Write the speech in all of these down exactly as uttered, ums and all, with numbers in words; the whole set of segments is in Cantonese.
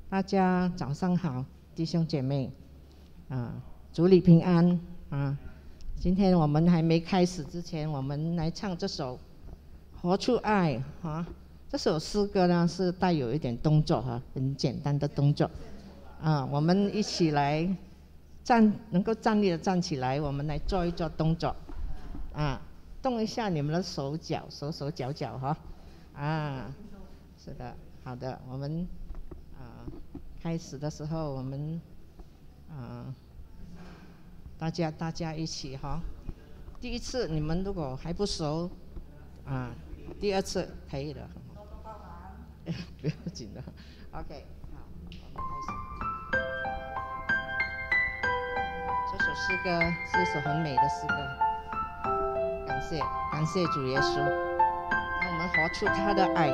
大家早上好，弟兄姐妹，啊，主里平安啊！今天我们还没开始之前，我们来唱这首《活出爱》啊。这首诗歌呢是带有一点动作哈、啊，很简单的动作啊。我们一起来站，能够站立的站起来，我们来做一做动作啊，动一下你们的手脚，手手脚脚哈啊。是的，好的，我们。啊，开始的时候我们啊，大家大家一起哈。第一次你们如果还不熟啊，第二次可以的。不要紧的 ，OK， 好，我们开始。这首诗歌是一首很美的诗歌，感谢感谢主耶稣，让我们活出他的爱。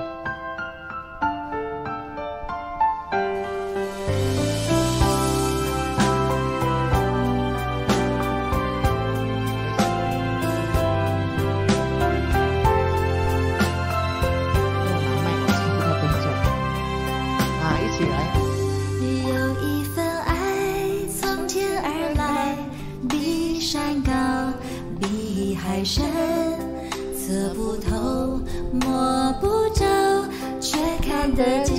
深测不透摸不着却看得见，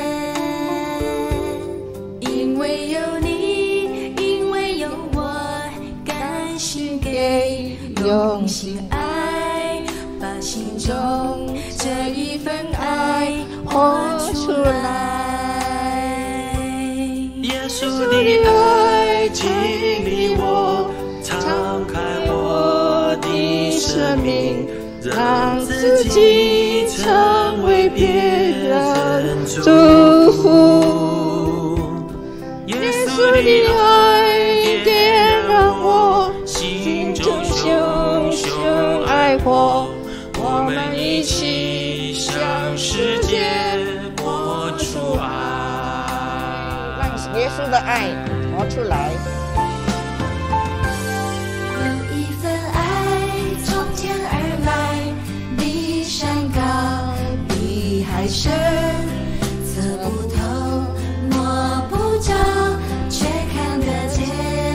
因为有你，因为有我，甘心给，用心爱，把心中这一份爱活出来。耶稣的爱经历我，敞开我的生命，让自己成为别人祝福。耶稣的爱点燃我心中熊熊爱火，我们一起向世界活出爱，让耶稣的爱活出来。海深测不透摸不着却看得见，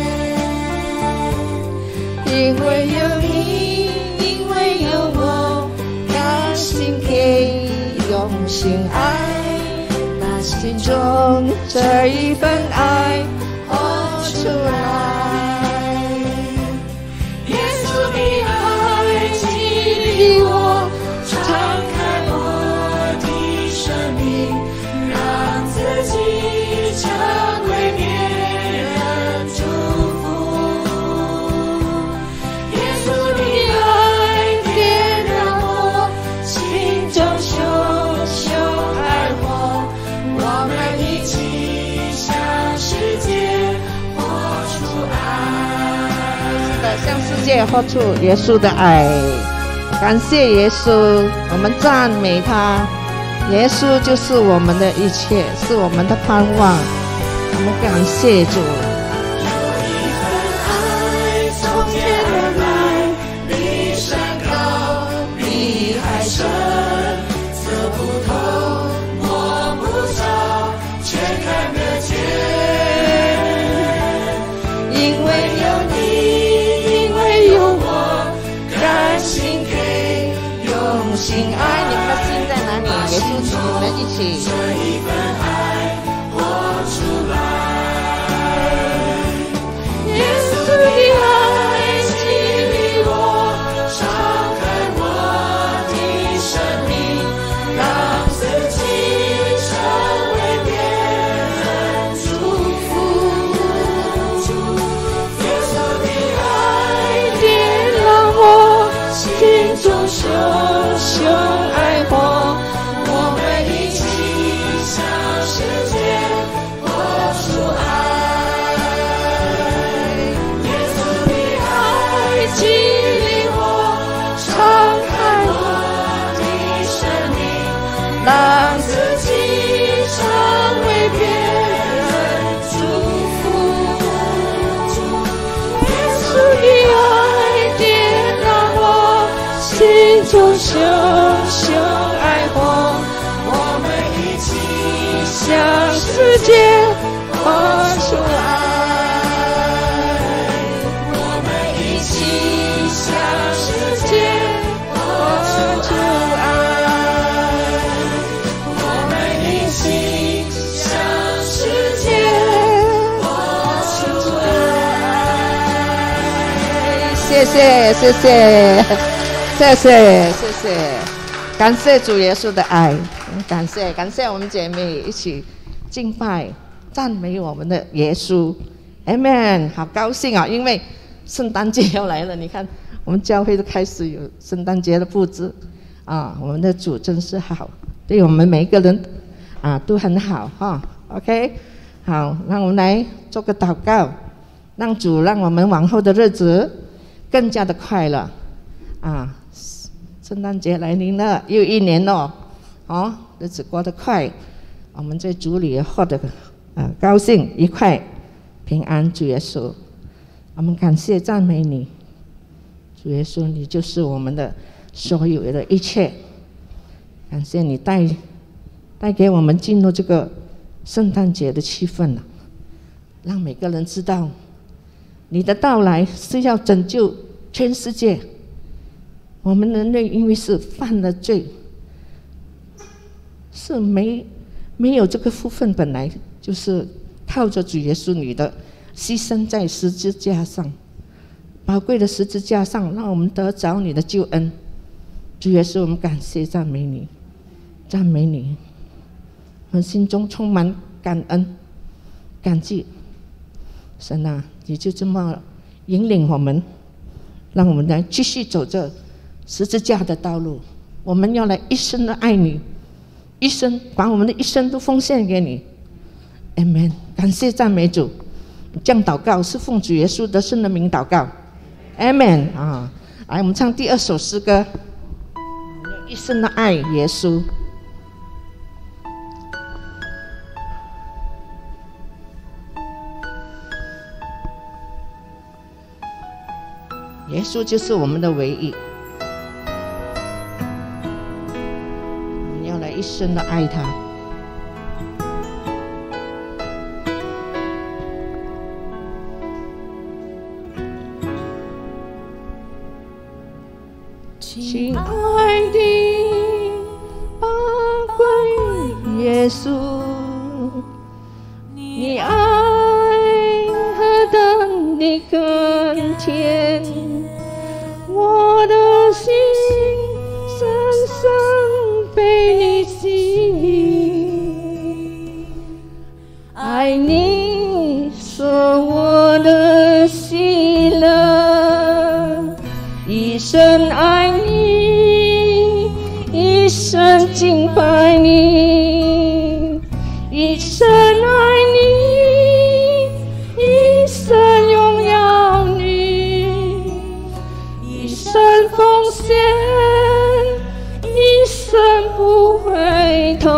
因为有你，因为有我，甘心给，用心爱，把心中这一份爱活出来。耶稣的爱激励我，敞开我生命，让自己成为别人祝福。耶稣的爱点燃我心中熊熊爱火，我们一起向世界活出爱。是的，向世界活出耶稣的爱。感谢耶稣，我们赞美他。耶稣就是我们的一切，是我们的盼望，我们感谢主。有一份爱从天而来，比山高，比海深，测不透摸不着却看得见，因为有你，因为有我，甘心给，用心爱。你们的心在哪里？耶稣，你们一起。这一份爱活出来。耶稣的爱激励我，敞开我的生命，让自己成为别人祝福。耶稣的爱点燃我心中熊熊爱火。让自己成为别人祝福。耶稣的爱点燃我心中熊熊爱火，我们一起向世界活出爱，我们一起向世界活出爱，我们一起向世界活出爱。谢谢，谢谢，谢谢，谢谢，感谢主耶稣的爱。感谢感谢我们姐妹一起敬拜赞美我们的耶稣 Amen。 好高兴啊，因为圣诞节要来了，你看我们教会都开始有圣诞节的布置啊，我们的主真是好，对我们每一个人啊都很好哈。 OK， 好，让我们来做个祷告，让主让我们往后的日子更加的快乐啊。圣诞节来临了，又一年了哦，日子过得快，我们在主里获得啊高兴、愉快、平安。主耶稣，我们感谢赞美你，主耶稣，你就是我们的所有的一切。感谢你带带给我们进入这个圣诞节的气氛了，让每个人知道你的到来是要拯救全世界。我们人类因为是犯了罪，是没没有这个福分，本来就是靠着主耶稣你的牺牲在十字架上，宝贵的十字架上，让我们得着你的救恩。主耶稣，我们感谢赞美你，赞美你，我们心中充满感恩感激。神啊，你就这么引领我们，让我们来继续走这十字架的道路。我们要来一生的爱你，一生把我们的一生都奉献给你。 Amen。 感谢赞美主。这样祷告是奉主耶稣得胜的名祷告。 Amen。 啊，来我们唱第二首诗歌，一生的爱耶稣。耶稣就是我们的唯一，我们要来一生的爱他。亲爱的宝贵耶稣，你爱何等的甘甜，我的心深深被你吸引，爱你是我的喜乐，一生爱你，一生敬拜你，一生爱你，一生荣耀你，一生奉献，一生不回头，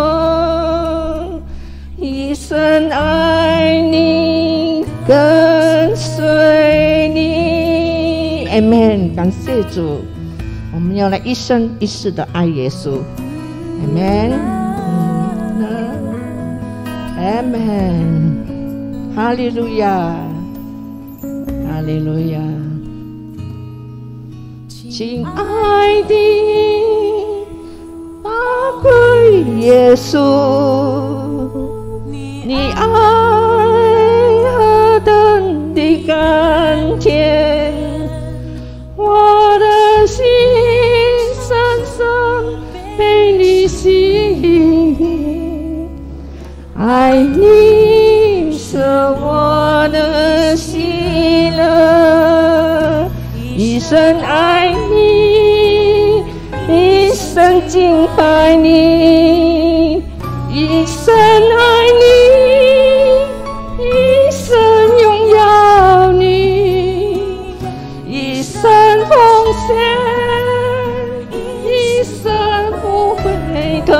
一生爱你，跟随你。 Amen。 感谢主，我们要来一生一世的爱耶稣。 Amen。 Amen。 哈利路亚，哈利路亚。亲爱的宝贵耶稣，你爱何等的甘甜，我的心深深被你吸引，爱你是我的喜乐，一生爱你，一生敬拜你，一生爱你，一生荣耀你，一生奉献，一生不回头，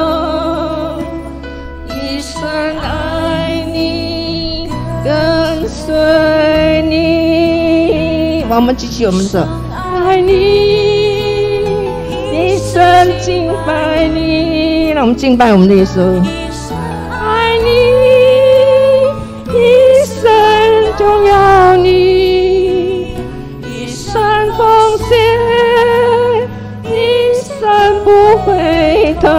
一生爱你，跟随你。我们举起我们的手，爱你，一生敬拜你。让我们敬拜我们的耶稣，爱你。 重要你，一生奉献，一生不回头，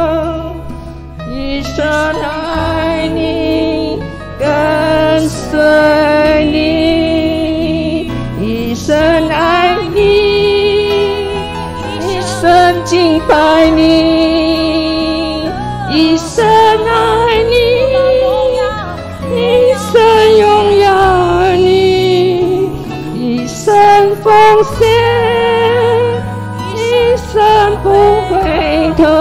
一生爱你，跟随你，一生爱你，一生敬拜你，一生爱你，一生荣耀你，一生奉献，一生不回头，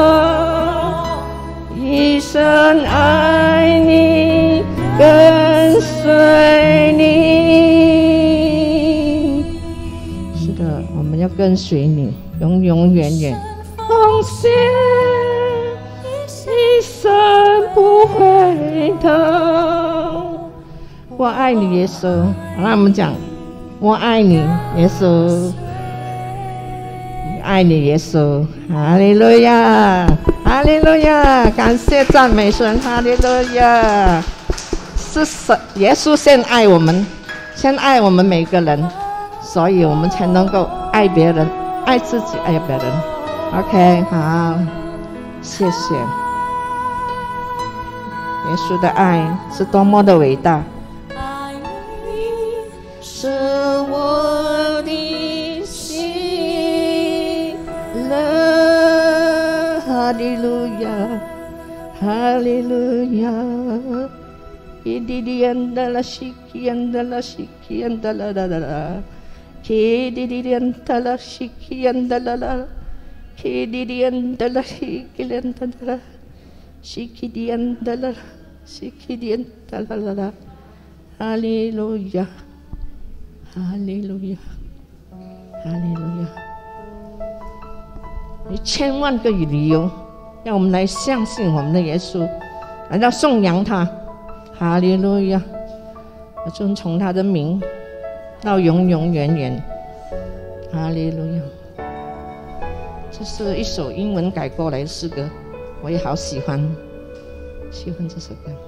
一生爱你，跟随你。是的，我们要跟随你，永永远远奉献，一生不回头。我爱你，耶稣。让我们讲，我爱你，耶稣。爱你，耶稣。哈利路亚，哈利路亚，感谢赞美神，哈利路亚。是神，耶稣先爱我们，先爱我们每个人，所以我们才能够爱别人，爱自己，爱别人。OK， 好，谢谢。耶稣的爱是多么的伟大。爱你是我的喜乐，哈利路亚，哈利路亚。伊滴滴安达拉西基安达拉西基安达拉拉拉拉，伊滴滴安达拉西基安达拉拉，伊滴滴安达拉西基安达拉拉，西基滴安达拉，西基滴安达拉拉拉，哈利路亚，哈利路亚，哈利路亚。有千万个理由，让我们来相信我们的耶稣，来到颂扬他。哈利路亚！我尊崇他的名到永永远远。哈利路亚！这是一首英文改过来的诗歌，我也好喜欢，喜欢这首歌。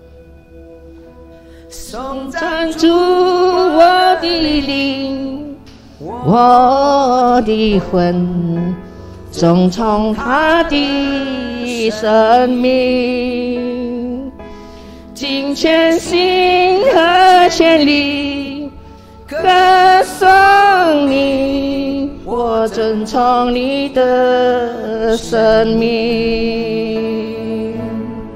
颂赞主我的灵，我的魂，尊崇他的生命。尽全心和全力歌颂你，我尊崇你的生命。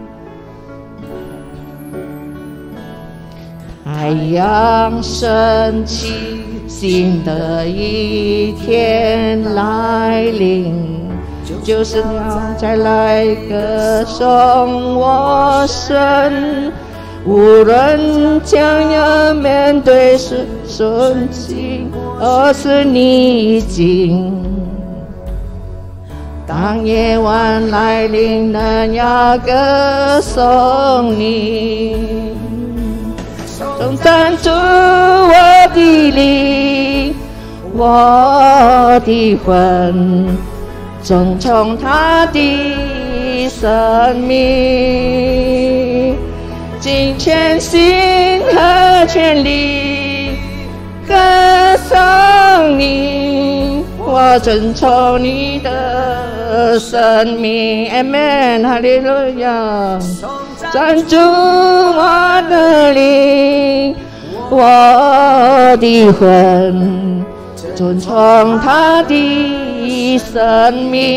太阳升起，新的一天来临，就是要再来歌颂我神，无论将要面对是顺境，而是逆境。当夜晚来临，仍要歌颂你，颂赞主我的灵，我的魂，尊崇他的生命，尽全心和全力歌颂你，我尊崇你的生命。 Amen， 哈利路亚。赞主我的灵，我的魂，尊崇他的生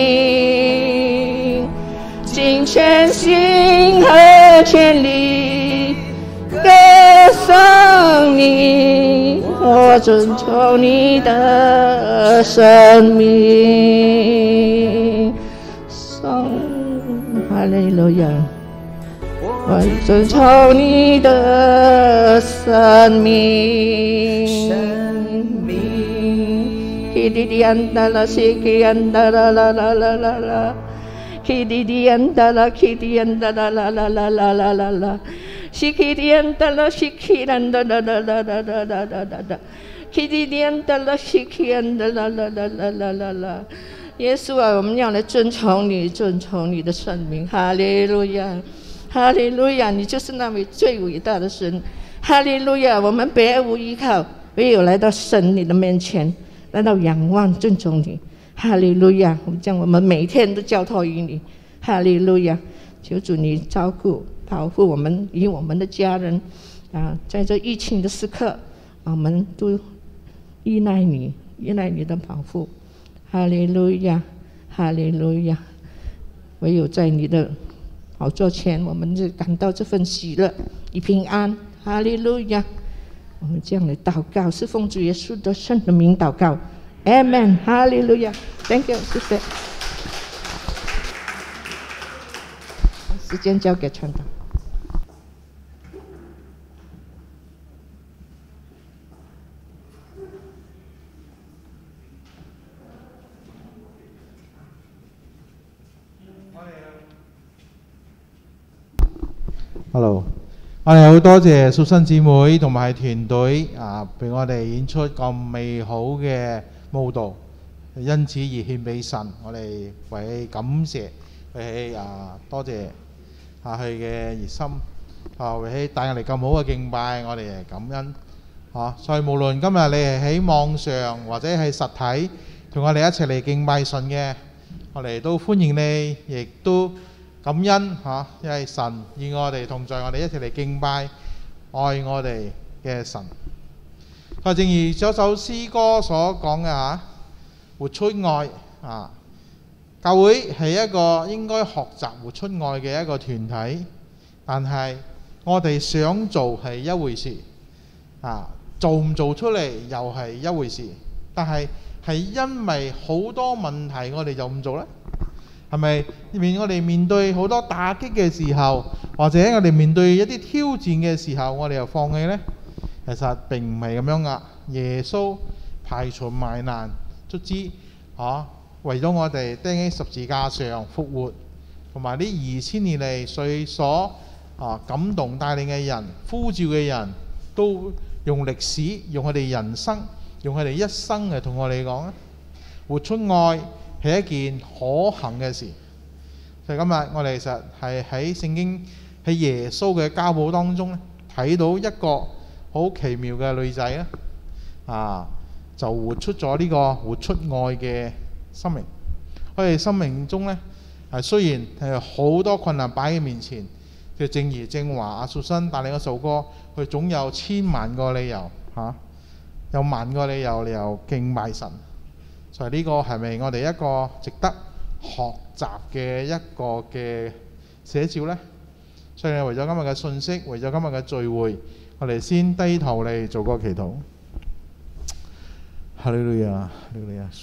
命，尽全心和全力歌颂你，我尊崇你的生命。颂哈利路亚，我尊崇你的生命。Kididiantala sikiantala la la la la la, Kididiantala kidiantala la la la la la la la, Sikidiantala sikiantala la la la la la la la la, Kididiantala sikiantala la la la la la la。耶稣啊，我们要来尊崇你，尊崇你的生命。哈利路亚，哈利路亚！你就是那位最伟大的神。 哈利路亚！我们别无依靠，唯有来到神你的面前，来到仰望尊重你。哈利路亚！我们将我们每天都交托于你。哈利路亚！求主你照顾保护我们与我们的家人啊，在这疫情的时刻，我们都依赖你，依赖你的保护。哈利路亚！哈利路亚！唯有在你的宝座前，我们就感到这份喜乐与平安。哈利路亚！我们这样来祷告，是奉主耶稣的圣的名祷告。Amen。哈利路亚 ！Thank you， 谢谢。时间交给传道。 Hello， 我哋好多謝素新姊妹同埋團隊啊，俾我哋演出咁美好嘅舞蹈，因此而獻俾神。我哋為感謝，為啊多謝啊佢嘅熱心啊，為帶我哋咁好嘅敬拜，我哋係感恩嚇。所以無論今日你係喺網上或者係實體同我哋一齊嚟敬拜神嘅，我哋都歡迎你，亦都感恩嚇，因為神與我哋同在，我哋一齊嚟敬拜愛我哋嘅神。就正如嗰首詩歌所講嘅嚇，活出愛啊！教會係一個應該學習活出愛嘅一個團體，但係我哋想做係一回事啊，做唔做出嚟又係一回事。但係係因為好多問題，我哋就唔做咧。係咪面我哋面對好多打擊嘅時候，或者我哋面對一啲挑戰嘅時候，我哋又放棄呢？其實並唔係咁樣噶。耶穌排除萬難，卒之嚇為咗我哋釘喺十字架上復活，同埋呢二千年嚟誰所啊感動帶領嘅人、呼召嘅人，都用歷史、用佢哋人生、用佢哋一生嚟同我哋講啊，活出愛係一件可行嘅事。所以今日我哋其實係喺聖經喺耶穌嘅家譜當中咧，睇到一個好奇妙嘅女仔咧，啊就活出咗呢個活出愛嘅生命。佢哋生命中咧係雖然係好多困難擺喺面前，就正如正話阿素新帶領嗰首歌，佢總有千萬個理由嚇、啊，有萬個理由理由敬拜神。所以呢個係咪我哋一個值得學習嘅一個嘅寫照呢？所以為咗今日嘅信息，為咗今日嘅聚會，我哋先低頭嚟做個祈禱。哈利路亞，哈利路亞，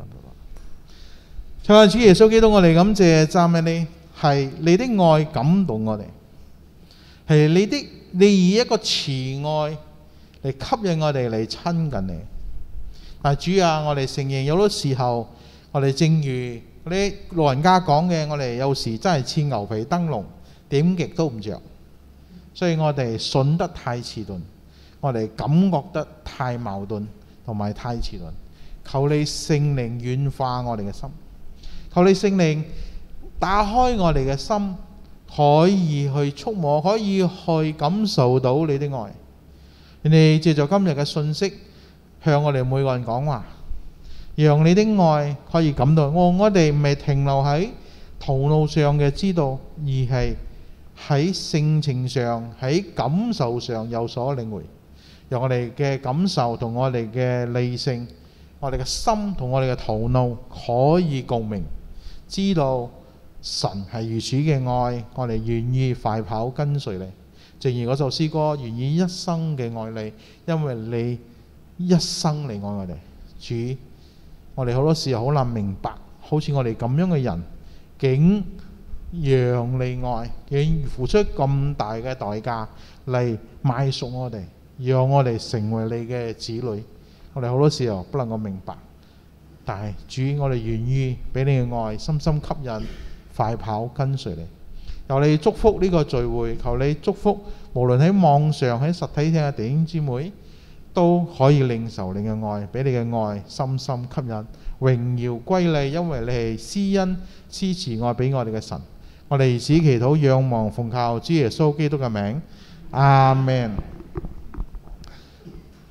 親愛主耶穌基督，我哋感謝讚美你，係你的愛感動我哋，係你的你以一個慈愛嚟吸引我哋嚟親近你。但主啊，我哋承認有好多時候，我哋正如啲老人家講嘅，我哋有時真係似牛皮燈籠，點極都唔着。所以我哋信得太遲鈍，我哋感覺得太矛盾同埋太遲鈍。求你聖靈軟化我哋嘅心，求你聖靈打開我哋嘅心，可以去觸摸，可以去感受到你的愛。你借助今日嘅信息，向我哋每個人講話，讓你的愛可以感到我我哋唔係停留喺頭腦上嘅知道，而係喺性情上、喺感受上有所領會。讓我哋嘅感受同我哋嘅理性、我哋嘅心同我哋嘅頭腦可以共鳴，知道神係如此嘅愛，我哋願意快跑跟隨你。正如嗰首詩歌，願意一生嘅愛你，因為你一生嚟愛我哋。主，我哋好多時候好難明白，好似我哋咁樣嘅人，竟讓你愛，竟付出咁大嘅代價嚟買贖我哋，讓我哋成為你嘅子女。我哋好多時候不能夠明白，但係主，我哋願意俾你嘅愛深深吸引，快跑跟隨你。求你祝福呢個聚會，求你祝福無論喺網上喺實體聽嘅弟兄姊妹，都可以領受你嘅愛，俾你嘅愛深深吸引，榮耀歸你，因為你係施恩施慈愛俾我哋嘅神。我哋以此祈禱仰望奉靠主耶穌基督嘅名，阿們。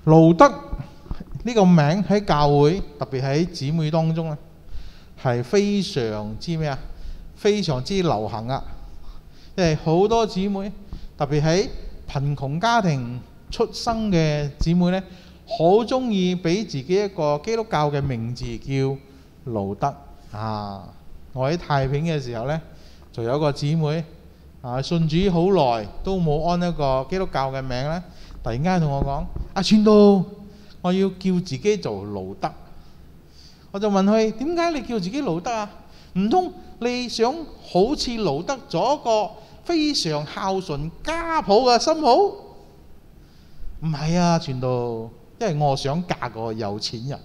路德呢個名喺教會，特別喺姊妹當中咧，係非常之咩啊？非常之流行啊！因為好多姊妹，特別喺貧窮家庭出生嘅姊妹咧，好中意俾自己一個基督教嘅名字叫路德啊！我喺太平嘅時候咧，就有一個姊妹啊，信主好耐都冇安一個基督教嘅名咧，突然間同我講：阿傳道，我要叫自己做路德。我就問佢：點解你叫自己路德啊？唔通你想好似路德做一個非常孝順家譜嘅新抱？唔係啊，傳道，因為我想嫁個有錢人。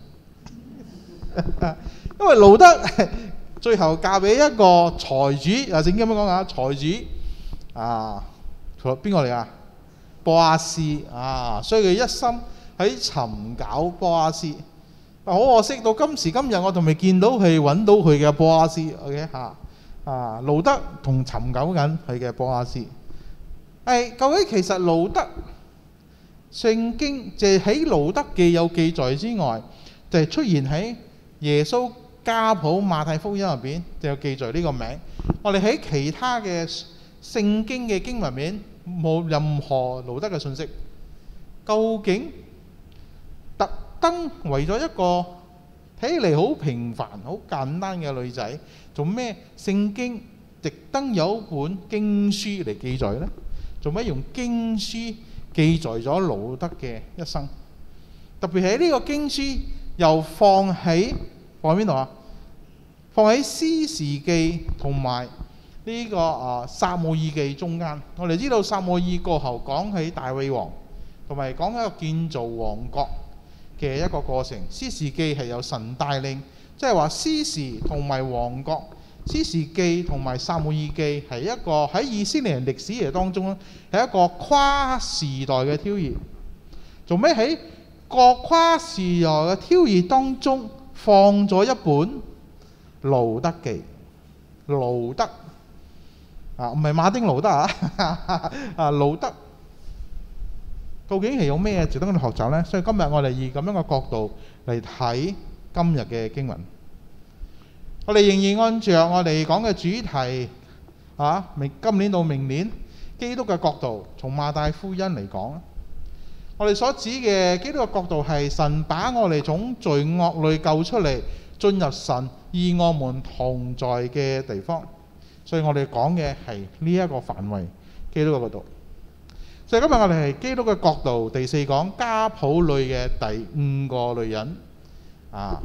因為路德最後嫁俾一個財主，啊，聖經咁講啊，財主啊，邊個嚟啊？波阿斯啊，所以佢一心喺尋找波阿斯。好可惜，到今時今日我仲未見到佢揾到佢嘅波阿斯。OK 嚇啊，路德同尋找緊佢嘅波阿斯。係究竟其實路德聖經就係喺路德記有記載之外，就係出現喺耶穌家譜馬太福音入邊就有記載呢個名。我哋喺其他嘅聖經嘅經文入面冇任何路德嘅信息。究竟特登為咗一個睇嚟好平凡、好簡單嘅女仔，做咩聖經特登有一本經書嚟記載呢？做咩用經書記載咗路德嘅一生？特別係呢個經書又放喺放喺邊度啊？放喺士師記同埋呢個啊撒母耳記中間。我哋知道撒母耳過後講起大衛王，同埋講一個建造王國嘅一個過程。士師記係由神帶領，即係話士師同埋王國。士師記同埋撒母耳記係一個喺以色列人歷史嘅當中咧，係一個跨時代嘅挑戰。做咩喺個跨時代嘅挑戰當中放咗一本路德記？路德啊，唔係馬丁路德啊，啊路德究竟係有咩值得我哋學習呢？所以今日我哋以咁樣嘅角度嚟睇今日嘅經文。我哋仍然按照我哋講嘅主題啊，明今年到明年基督嘅角度，從馬太福音嚟講，我哋所指嘅基督嘅角度係神把我哋從罪惡裏救出嚟，進入神與我們同在嘅地方。所以我哋講嘅係呢一個範圍，基督嘅角度。所以今日我哋係基督嘅角度，第四講家譜裏嘅第五個女人啊。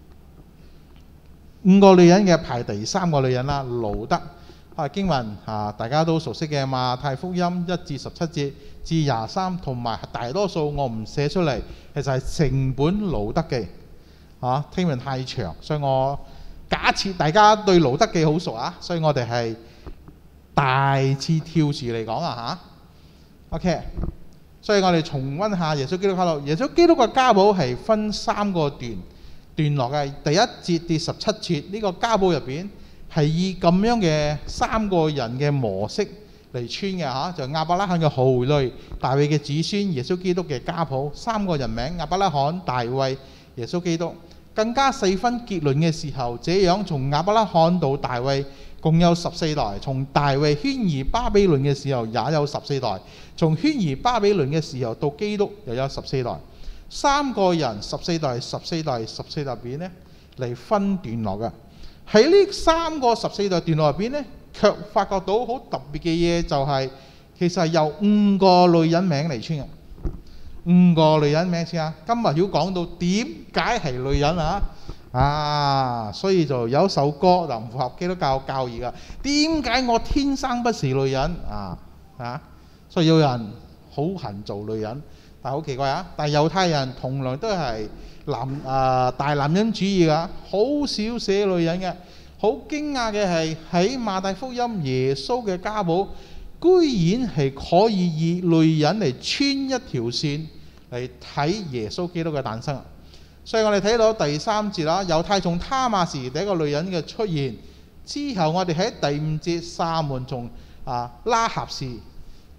五個女人嘅排第三個女人啦，路德啊，經文啊大家都熟悉嘅馬太福音一至十七節至廿三，同埋大多數我唔寫出嚟，其實係成本路德記啊，聽聞太長，所以我假設大家對路德記好熟啊，所以我哋係大致跳住嚟講啊嚇。OK， 所以我哋重溫下耶穌基督家譜。耶穌基督嘅家譜係分三個段。段落嘅第一節至十七節，呢、這個家譜入邊係以咁樣嘅三個人嘅模式嚟穿嘅嚇，就亞伯拉罕嘅後裔、大衛嘅子孫、耶穌基督嘅家譜，三個人名：亞伯拉罕、大衛、耶穌基督。更加細分結論嘅時候，這樣從亞伯拉罕到大衛共有十四代，從大衛遷移巴比倫嘅時候也有十四代，從遷移巴比倫嘅時候到基督又有十四代。三個人十四代、十四代、十四代入邊咧嚟分段落嘅。喺呢三個十四代段落入邊咧，卻發覺到好特別嘅嘢，就係其實係由五個女人名嚟穿嘅。五個女人名先啊！今日要講到點解係女人啊？啊，所以就有一首歌就唔符合基督教教義㗎。點解我天生不是女人啊？啊，所以有人好恨做女人。但係好奇怪啊！但係猶太人同樣都係男啊、呃、大男人主義㗎，好少寫女人嘅。好驚訝嘅係喺馬太福音耶穌嘅家譜，居然係可以以女人嚟穿一條線嚟睇耶穌基督嘅誕生。所以我哋睇到第三節啦，猶太從他瑪時第一個女人嘅出現之後，我哋喺第五節撒門從啊拉合士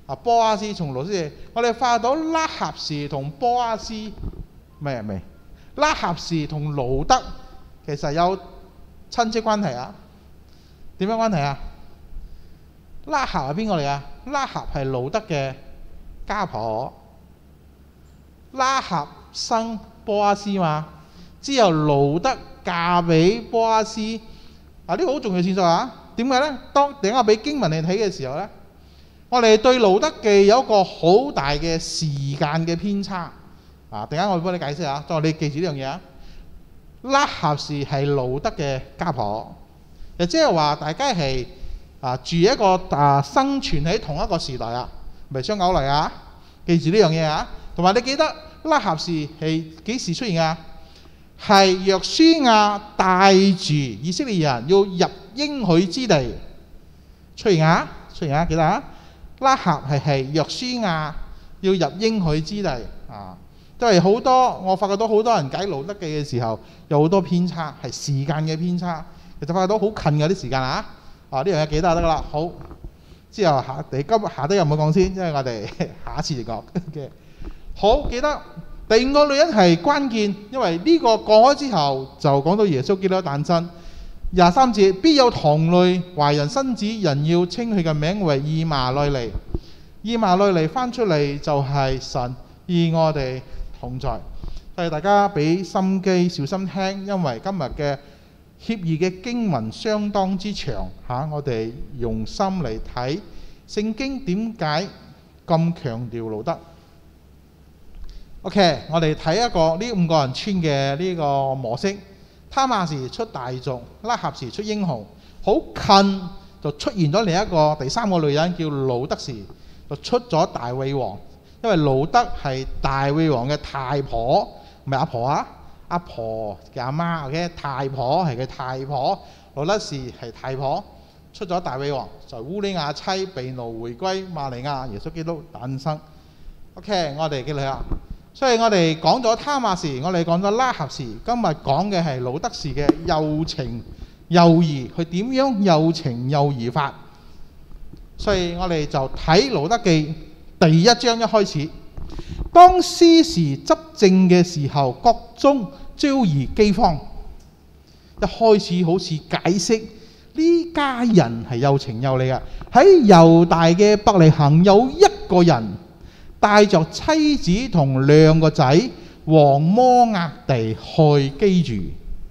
啊，波阿斯從羅斯記，我哋發覺到拉合士同波阿斯咩未？拉合士同路德其實有親戚關係啊？點樣關係啊？拉合係邊個嚟啊？拉合係路德嘅家婆，拉合生波阿斯嘛，之後路德嫁俾波阿斯，啊呢、這個好重要線索啊！點解呢？當等我俾經文你睇嘅時候呢，我哋對路德記有一個好大嘅時間嘅偏差啊！陣間我會幫你解釋下，再你記住呢樣嘢啊！拉合士係路德嘅家婆，亦即係話大家係啊住一個啊生存喺同一個時代啊，唔係雙狗嚟啊！記住呢樣嘢啊！同埋你記得拉合士係幾時出現啊？係約書亞帶住以色列人要入應許之地出現啊！出現啊！記得啊！拉合係係約書亞要入應許之地啊！都係好多我發覺到好多人解路德記嘅時候有好多偏差，係時間嘅偏差。其實發覺到好近嘅啲時間啊！啊呢樣嘢記得就得㗎啦。好，之後下你今日下低有冇講先？因為我哋下一次嚟講嘅。好，記得第五個女人係關鍵，因為呢個過開之後就講到耶穌基督誕生。廿三節，必有堂內懷孕生子，人要稱佢嘅名為以馬內利。以馬內利翻出嚟就係神與我哋同在。所以大家俾心機小心聽，因為今日嘅協議嘅經文相當之長嚇、啊，我哋用心嚟睇聖經點解咁強調路德。OK， 我哋睇一個呢五個人村嘅呢個模式。他瑪時出大族，拉合時出英雄，好近就出現咗另一個第三個女人叫路德時，就出咗大衛王。因為路德係大衛王嘅太婆，唔係阿婆啊，阿婆嘅阿媽嘅太婆係佢太婆，路德時係太婆，出咗大衛王，就烏利亞妻被擄回歸瑪利亞，耶穌基督誕生。OK， 我哋記嚟啦。所以我哋講咗他瑪時，我哋講咗拉合時，今日講嘅係路德時嘅又情又義，佢點樣又情又義法？所以我哋就睇路德記第一章一開始，當司時執政嘅時候，國中遭遇饑荒。一開始好似解釋呢家人係有情有義嘅，喺猶大嘅伯利恆有一個人帶着妻子同兩個仔往摩押地去居住。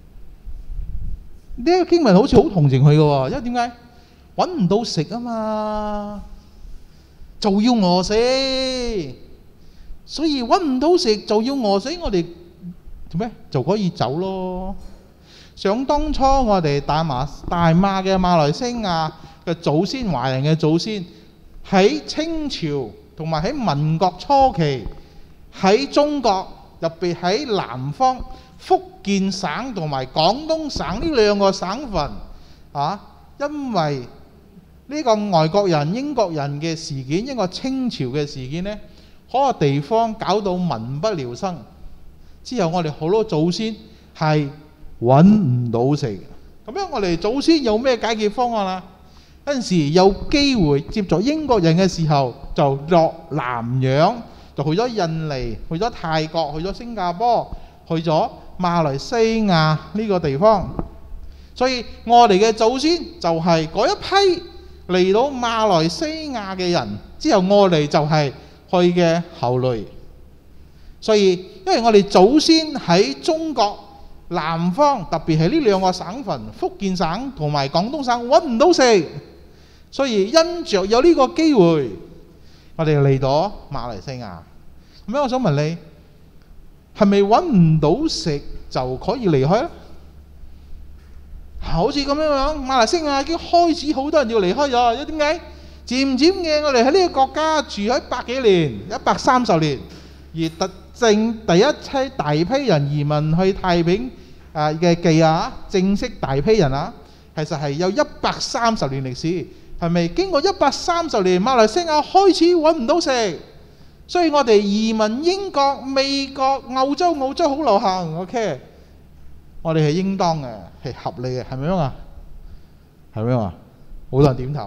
呢個經文好似好同情佢嘅喎，因為點解？揾唔到食啊嘛，就要餓死，所以揾唔到食就要餓死，我哋做咩就可以走咯。想當初我哋大馬大馬嘅馬來西亞嘅祖先，華人嘅祖先喺清朝同埋喺民國初期，喺中國特別喺南方福建省同埋廣東省呢兩個省份啊，因為呢個外國人英國人嘅事件，一個清朝嘅事件呢，嗰個地方搞到民不聊生。之後我哋好多祖先係揾唔到食，咁樣我哋祖先有咩解決方案啊？嗰陣時有機會接觸英國人嘅時候，就落南洋，就去咗印尼，去咗泰國，去咗新加坡，去咗馬來西亞呢個地方。所以我哋嘅祖先就係嗰一批嚟到馬來西亞嘅人，之後我哋就係佢嘅後裔。所以因為我哋祖先喺中國南方，特別係呢兩個省份，福建省同埋廣東省揾唔到食。所以因着有呢個機會，我哋嚟到馬來西亞。咁樣我想問你，係咪揾唔到食就可以離開咧？好似咁樣樣，馬來西亞已經開始好多人要離開咗。因為點解？漸漸嘅，我哋喺呢個國家住咗百幾年，一百三十年，而特正第一批大批人移民去太平啊嘅記啊，正式大批人啊，其實係有一百三十年歷史。係咪經過一百三十年，馬來西亞開始揾唔到食，所以我哋移民英國、美國、歐洲，澳洲好流行。OK， 我哋係應當嘅，係合理嘅，係咪啊？係咪啊？好多人點頭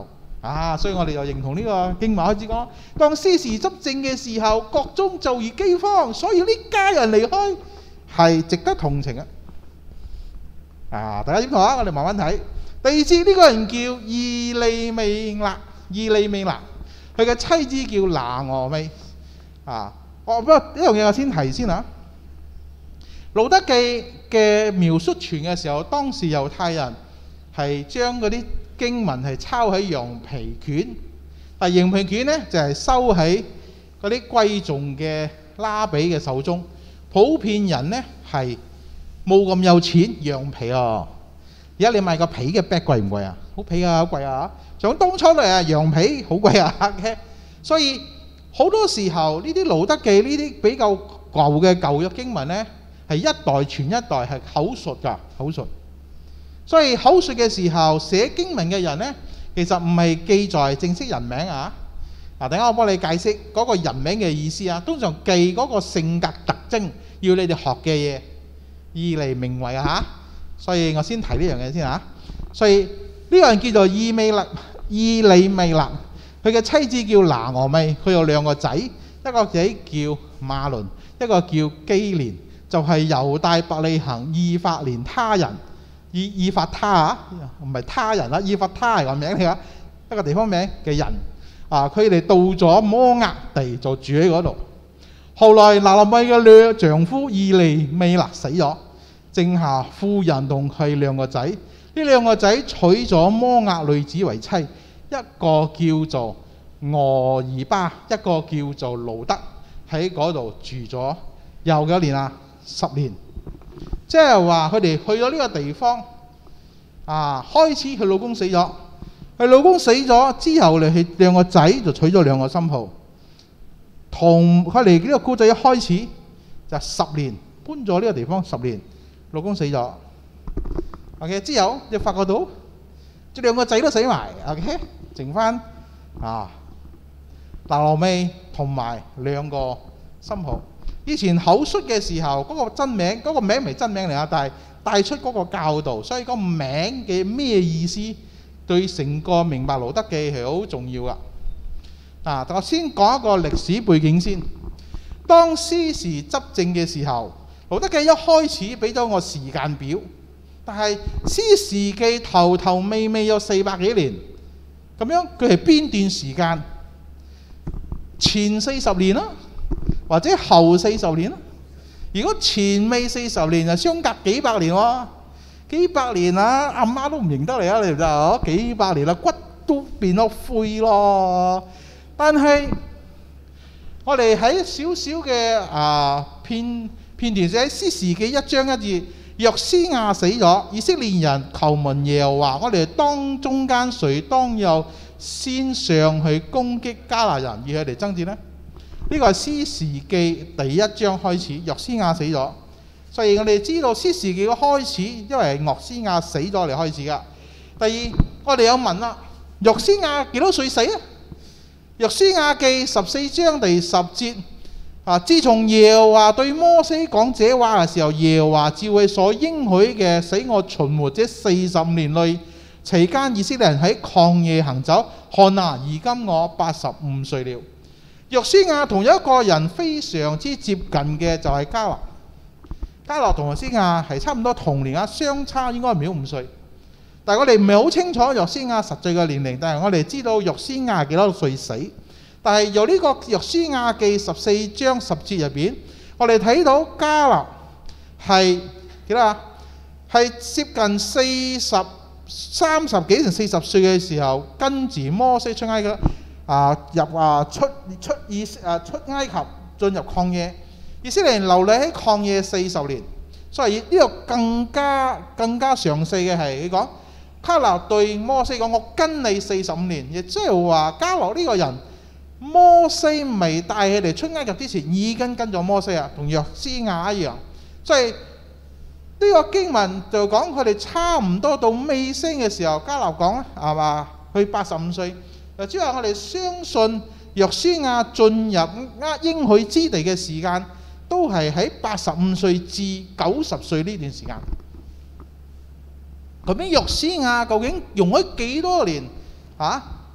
啊，所以我哋就認同呢個經文開始講，當司時執政嘅時候，國中就如饑荒，所以呢家人離開係值得同情嘅。啊，大家點睇啊？我哋慢慢睇。第二節呢、這個人叫以利米勒，以利米勒，佢嘅妻子叫拿俄米。啊，我不過呢樣嘢我先提先啊。路德記嘅描述傳嘅時候，當時猶太人係將嗰啲經文係抄喺羊皮卷，但羊皮卷呢就係、是、收喺嗰啲貴重嘅拉比嘅手中。普遍人呢係冇咁有錢羊皮哦。而家你買個皮嘅 bag 貴唔貴啊？好皮啊，好貴啊！想當初嚟啊，羊皮好貴啊嘅，所以好多時候呢啲路德記呢啲比較舊嘅舊約經文呢，係一代傳一代，係口述㗎，口述。所以口述嘅時候寫經文嘅人呢，其實唔係記載正式人名啊。嗱，等下我幫你解釋嗰個人名嘅意思啊。通常記嗰個性格特徵，要你哋學嘅嘢，以嚟明為啊。所以我先提呢樣嘢先嚇。所以呢個人叫做以米勒、以利米勒，佢嘅妻子叫拿俄米，佢有兩個仔，一個仔叫馬倫，一個叫基連，就係、是、猶大伯利恆以法蓮他人，以以法他啊，唔係他人啦，以法他係個名嚟㗎，一個地方名嘅人啊。佢哋到咗摩押地就住喺嗰度。後來拿俄米嘅兩丈夫以利米勒死咗，剩下婦人同佢兩個仔。呢兩個仔娶咗摩押女子為妻，一個叫做俄珥巴，一個叫做路德，喺嗰度住咗有幾多年啊？十年。即係話佢哋去咗呢個地方啊，開始佢老公死咗，佢老公死咗之後，佢哋兩個仔就娶咗兩個新抱。同佢哋呢個故仔一開始就十年，搬咗呢個地方十年，老公死咗。OK， 之後就發覺到，即兩個仔都死埋。OK， 剩翻啊拿俄米同埋兩個新抱。以前口述嘅時候，嗰、那個真名，嗰、那個名唔係真名嚟啊，但係帶出嗰個教導，所以個名嘅咩意思，對成個明白路德記係好重要噶。啊，我先講一個歷史背景先。當司時執政嘅時候，路德記一開始俾咗個時間表。但係司時記頭頭尾尾有四百幾年，咁樣佢係邊段時間？前四十年啦，或者後四十年啦。如果前尾四十年就相隔幾百年喎，幾百年啊，阿媽都唔認得你啊！你就幾百年啦，骨都變咗灰咯。但係我哋喺少少嘅啊片片段寫司時記一章一節。約書亞死咗，以色列人求問耶和華，我哋當中間誰當有先上去攻擊迦拿人，與佢哋爭戰呢？呢、這個係司時記第一章開始，約書亞死咗，所以我哋知道司時記嘅開始，因為係約書亞死咗嚟開始㗎。第二，我哋有問啦，約書亞幾多歲死啊？約書亞記十四章第十節。啊！自從耶和華對摩西講這話嘅時候，耶和華照佢所應許嘅，使我存活這四十年內期間，以色列人喺曠野行走。看啊，而今我八十五歲了。約書亞同有一個人非常之接近嘅，就係迦勒。迦勒同約書亞係差唔多同年啊，相差應該唔係五歲。但係我哋唔係好清楚約書亞實際嘅年齡，但係我哋知道約書亞幾多歲死。但係由呢個約書亞記十四章十節入邊，我哋睇到迦勒係幾多啊？係接近四十三十幾ถึง四十歲嘅時候，跟住摩西出埃及啊入啊出出以啊出埃及進入曠野，以色列人流離喺曠野四十年。所以呢個更加更加詳細嘅係佢講，迦勒對摩西講：我跟你四十五年，亦即係話迦勒呢個人。摩西未帶佢哋出埃及之前，已經跟咗摩西啊，同約書亞一樣。所以呢個經文就講佢哋差唔多到尾聲嘅時候，迦勒講啦，係嘛？佢八十五歲，即係我哋相信約書亞進入呃應許之地嘅時間，都係喺八十五歲至九十歲呢段時間。咁樣約書亞究竟用咗幾多年啊？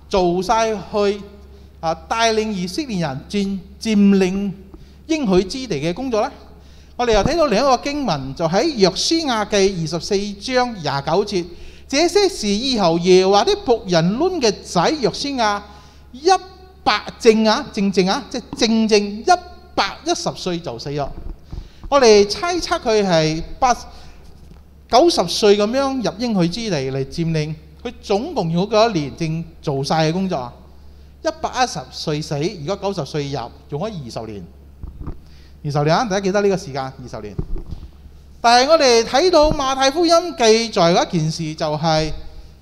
做晒去啊帶領以色列人佔佔領應許之地嘅工作呢？我哋又睇到另一個經文，就喺約書亞記二十四章廿九節，這些事以後耶和華的僕人攆嘅仔約書亞一百正啊正正啊，即係正正一百一十歲就死咗。我哋猜測佢係八九十歲咁樣入應許之地嚟佔領，佢總共用咗幾多年正做晒嘅工作啊？一百一十歲死，如果九十歲入，用咗二十年。二十年啊！大家記得呢個時間，二十年。但係我哋睇到馬太福音記載嗰一件事，就係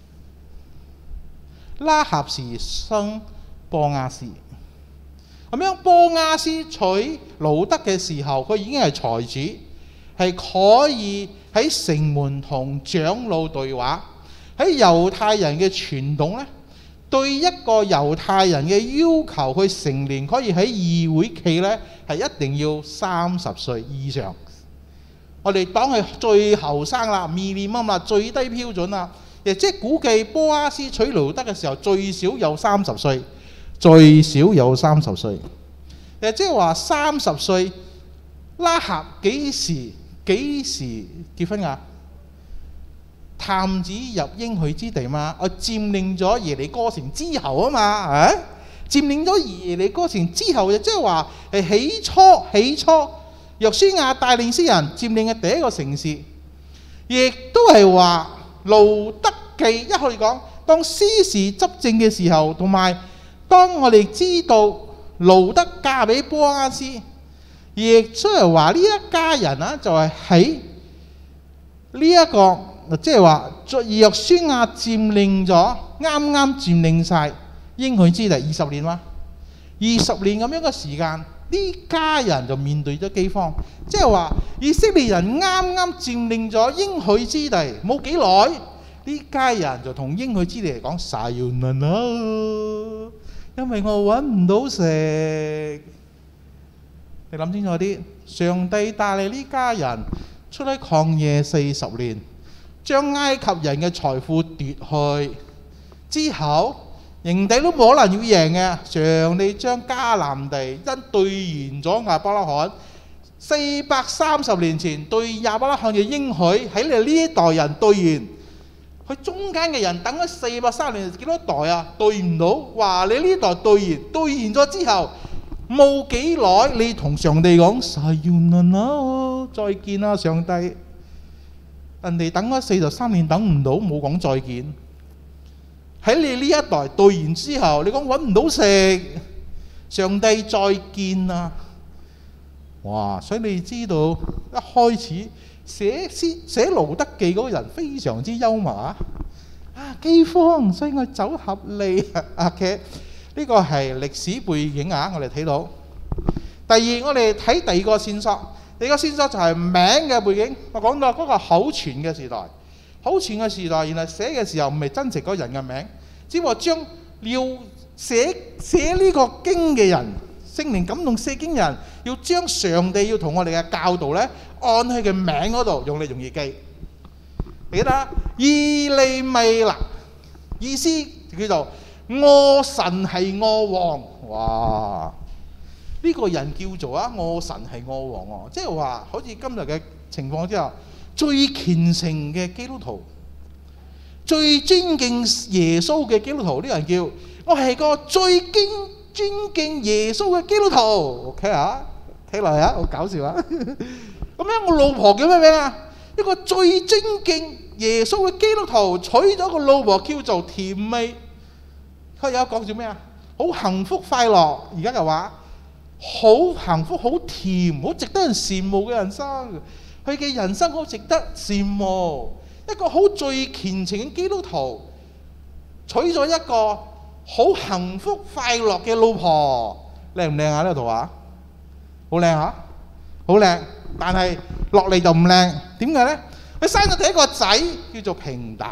拉合氏生波亞斯。咁樣波亞斯娶路得嘅時候，佢已經係財主，係可以喺城門同長老對話。喺猶太人嘅傳統呢，對一個猶太人嘅要求，佢成年可以喺議會企呢，係一定要三十歲以上。我哋當係最後生啦 ，minimum 啦，最低標準啦。亦即係估計波亞斯娶路得嘅時候，最少有三十歲，最少有三十歲。亦即係話三十歲，拉合幾時幾時結婚啊？探子入應許之地嘛，我佔領咗耶利哥城之後啊嘛，係咪？佔領咗耶利哥城之後，就即係話係起初起初約書亞帶領詩人佔領嘅第一個城市，亦都係話路得記一開始講，當司事執政嘅時候，同埋當我哋知道路得嫁俾波亞斯，亦都係話呢一家人啊，就係喺呢一個。即係話，約書亞佔領咗，啱啱佔領晒應許之地二十年嘛，二十年咁樣嘅時間，呢家人就面對咗饑荒。即係話，以色列人啱啱佔領咗應許之地冇幾耐，呢家人就同應許之地嚟講撒要難啦，因為我揾唔到食。你諗清楚啲，上帝帶領呢家人出喺曠野四十年。將埃及人嘅財富奪去之後，營地都冇可能要贏嘅。上帝將迦南地因兌現咗亞伯拉罕四百三十年前對亞伯拉罕嘅應許喺你呢一代人兌現。佢中間嘅人等咗四百三十年幾多代啊？兌唔到。話你呢代兌現，兌現咗之後冇幾耐，你同上帝講撒要那啦，再見啦，上帝。人哋等咗四十三年等唔到，冇講再見。喺你呢一代兌現之後，你講揾唔到食，上帝再見啦！哇！所以你知道一開始寫詩寫路得記嗰個人非常之幽默啊！啊饑荒，所以我走合利啊嘅呢個係歷史背景啊！我哋睇到。第二，我哋睇第二個線索。第二個線索就係名嘅背景。我講到嗰個口傳嘅時代，口傳嘅時代，原來寫嘅時候唔係真實嗰人嘅名，只不過將要寫寫呢個經嘅人，聖靈感動寫經人，要將上帝要同我哋嘅教導咧，按佢嘅名嗰度用嚟容易記。記得以利米勒，意思叫做我神係我王。哇！呢個人叫做啊，我神係我王喎，即係話好似今日嘅情況之下，最虔誠嘅基督徒，最尊敬耶穌嘅基督徒，呢個人叫我係個最敬尊敬耶穌嘅基督徒。OK 啊，睇落嚟啊，好搞笑啊！咁樣我老婆叫咩名啊？一個最尊敬耶穌嘅基督徒娶咗個老婆叫做甜美。佢有講住咩啊？好幸福快樂，而家嘅話。好幸福、好甜、好值得人羨慕嘅人生，佢嘅人生好值得羨慕。一個好最虔誠嘅基督徒，娶咗一個好幸福快樂嘅老婆，靚唔靚啊？呢個圖畫好靚啊，好靚，但係落嚟就唔靚。點解呢？佢生咗第一個仔叫做平淡，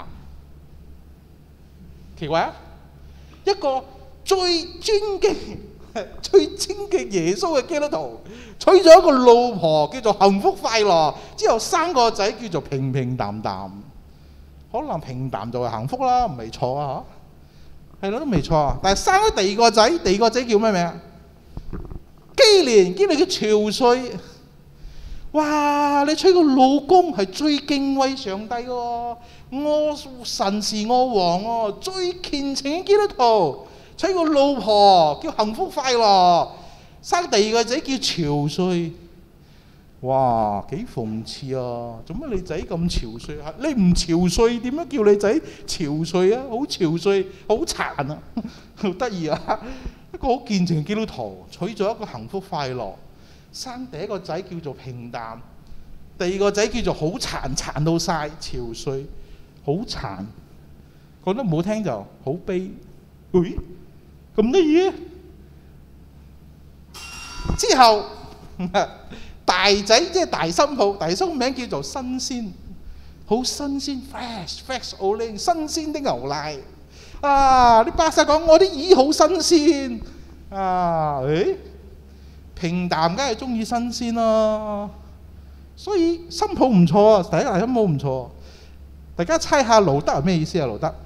奇怪啊！一個最尊敬。最尊敬耶穌嘅基督徒，娶咗一個老婆叫做幸福快樂，之後生個仔叫做平平淡淡。可能平淡就係幸福啦，唔係錯啊！ 係咯，都未錯。但係生咗第二個仔，第二個仔叫咩名啊？基連，基連叫潮水。哇！你娶個老公係最敬畏上帝喎，我神是我王喎，最虔誠嘅基督徒。娶個老婆叫幸福快樂，生第二個仔叫潮水。哇，幾諷刺啊！做乜你仔咁潮水啊？你唔潮水點樣叫你仔潮水啊？好潮水，好殘啊！好得意啊！一個好虔誠嘅基督徒娶咗一個幸福快樂，生第一個仔叫做平淡，第二個仔叫做好殘，殘到晒潮水，好殘。講得唔好聽就好悲。喂，咁得意？之後大仔即係大新抱，大新抱名叫做新鮮，好新鮮 fresh fresh oling 新鮮的牛奶啊！啲巴薩講我啲魚好新鮮啊！誒，平淡梗係中意新鮮啦，所以新抱唔錯啊！第一大新抱唔錯，大家猜下路德係咩意思啊？路德，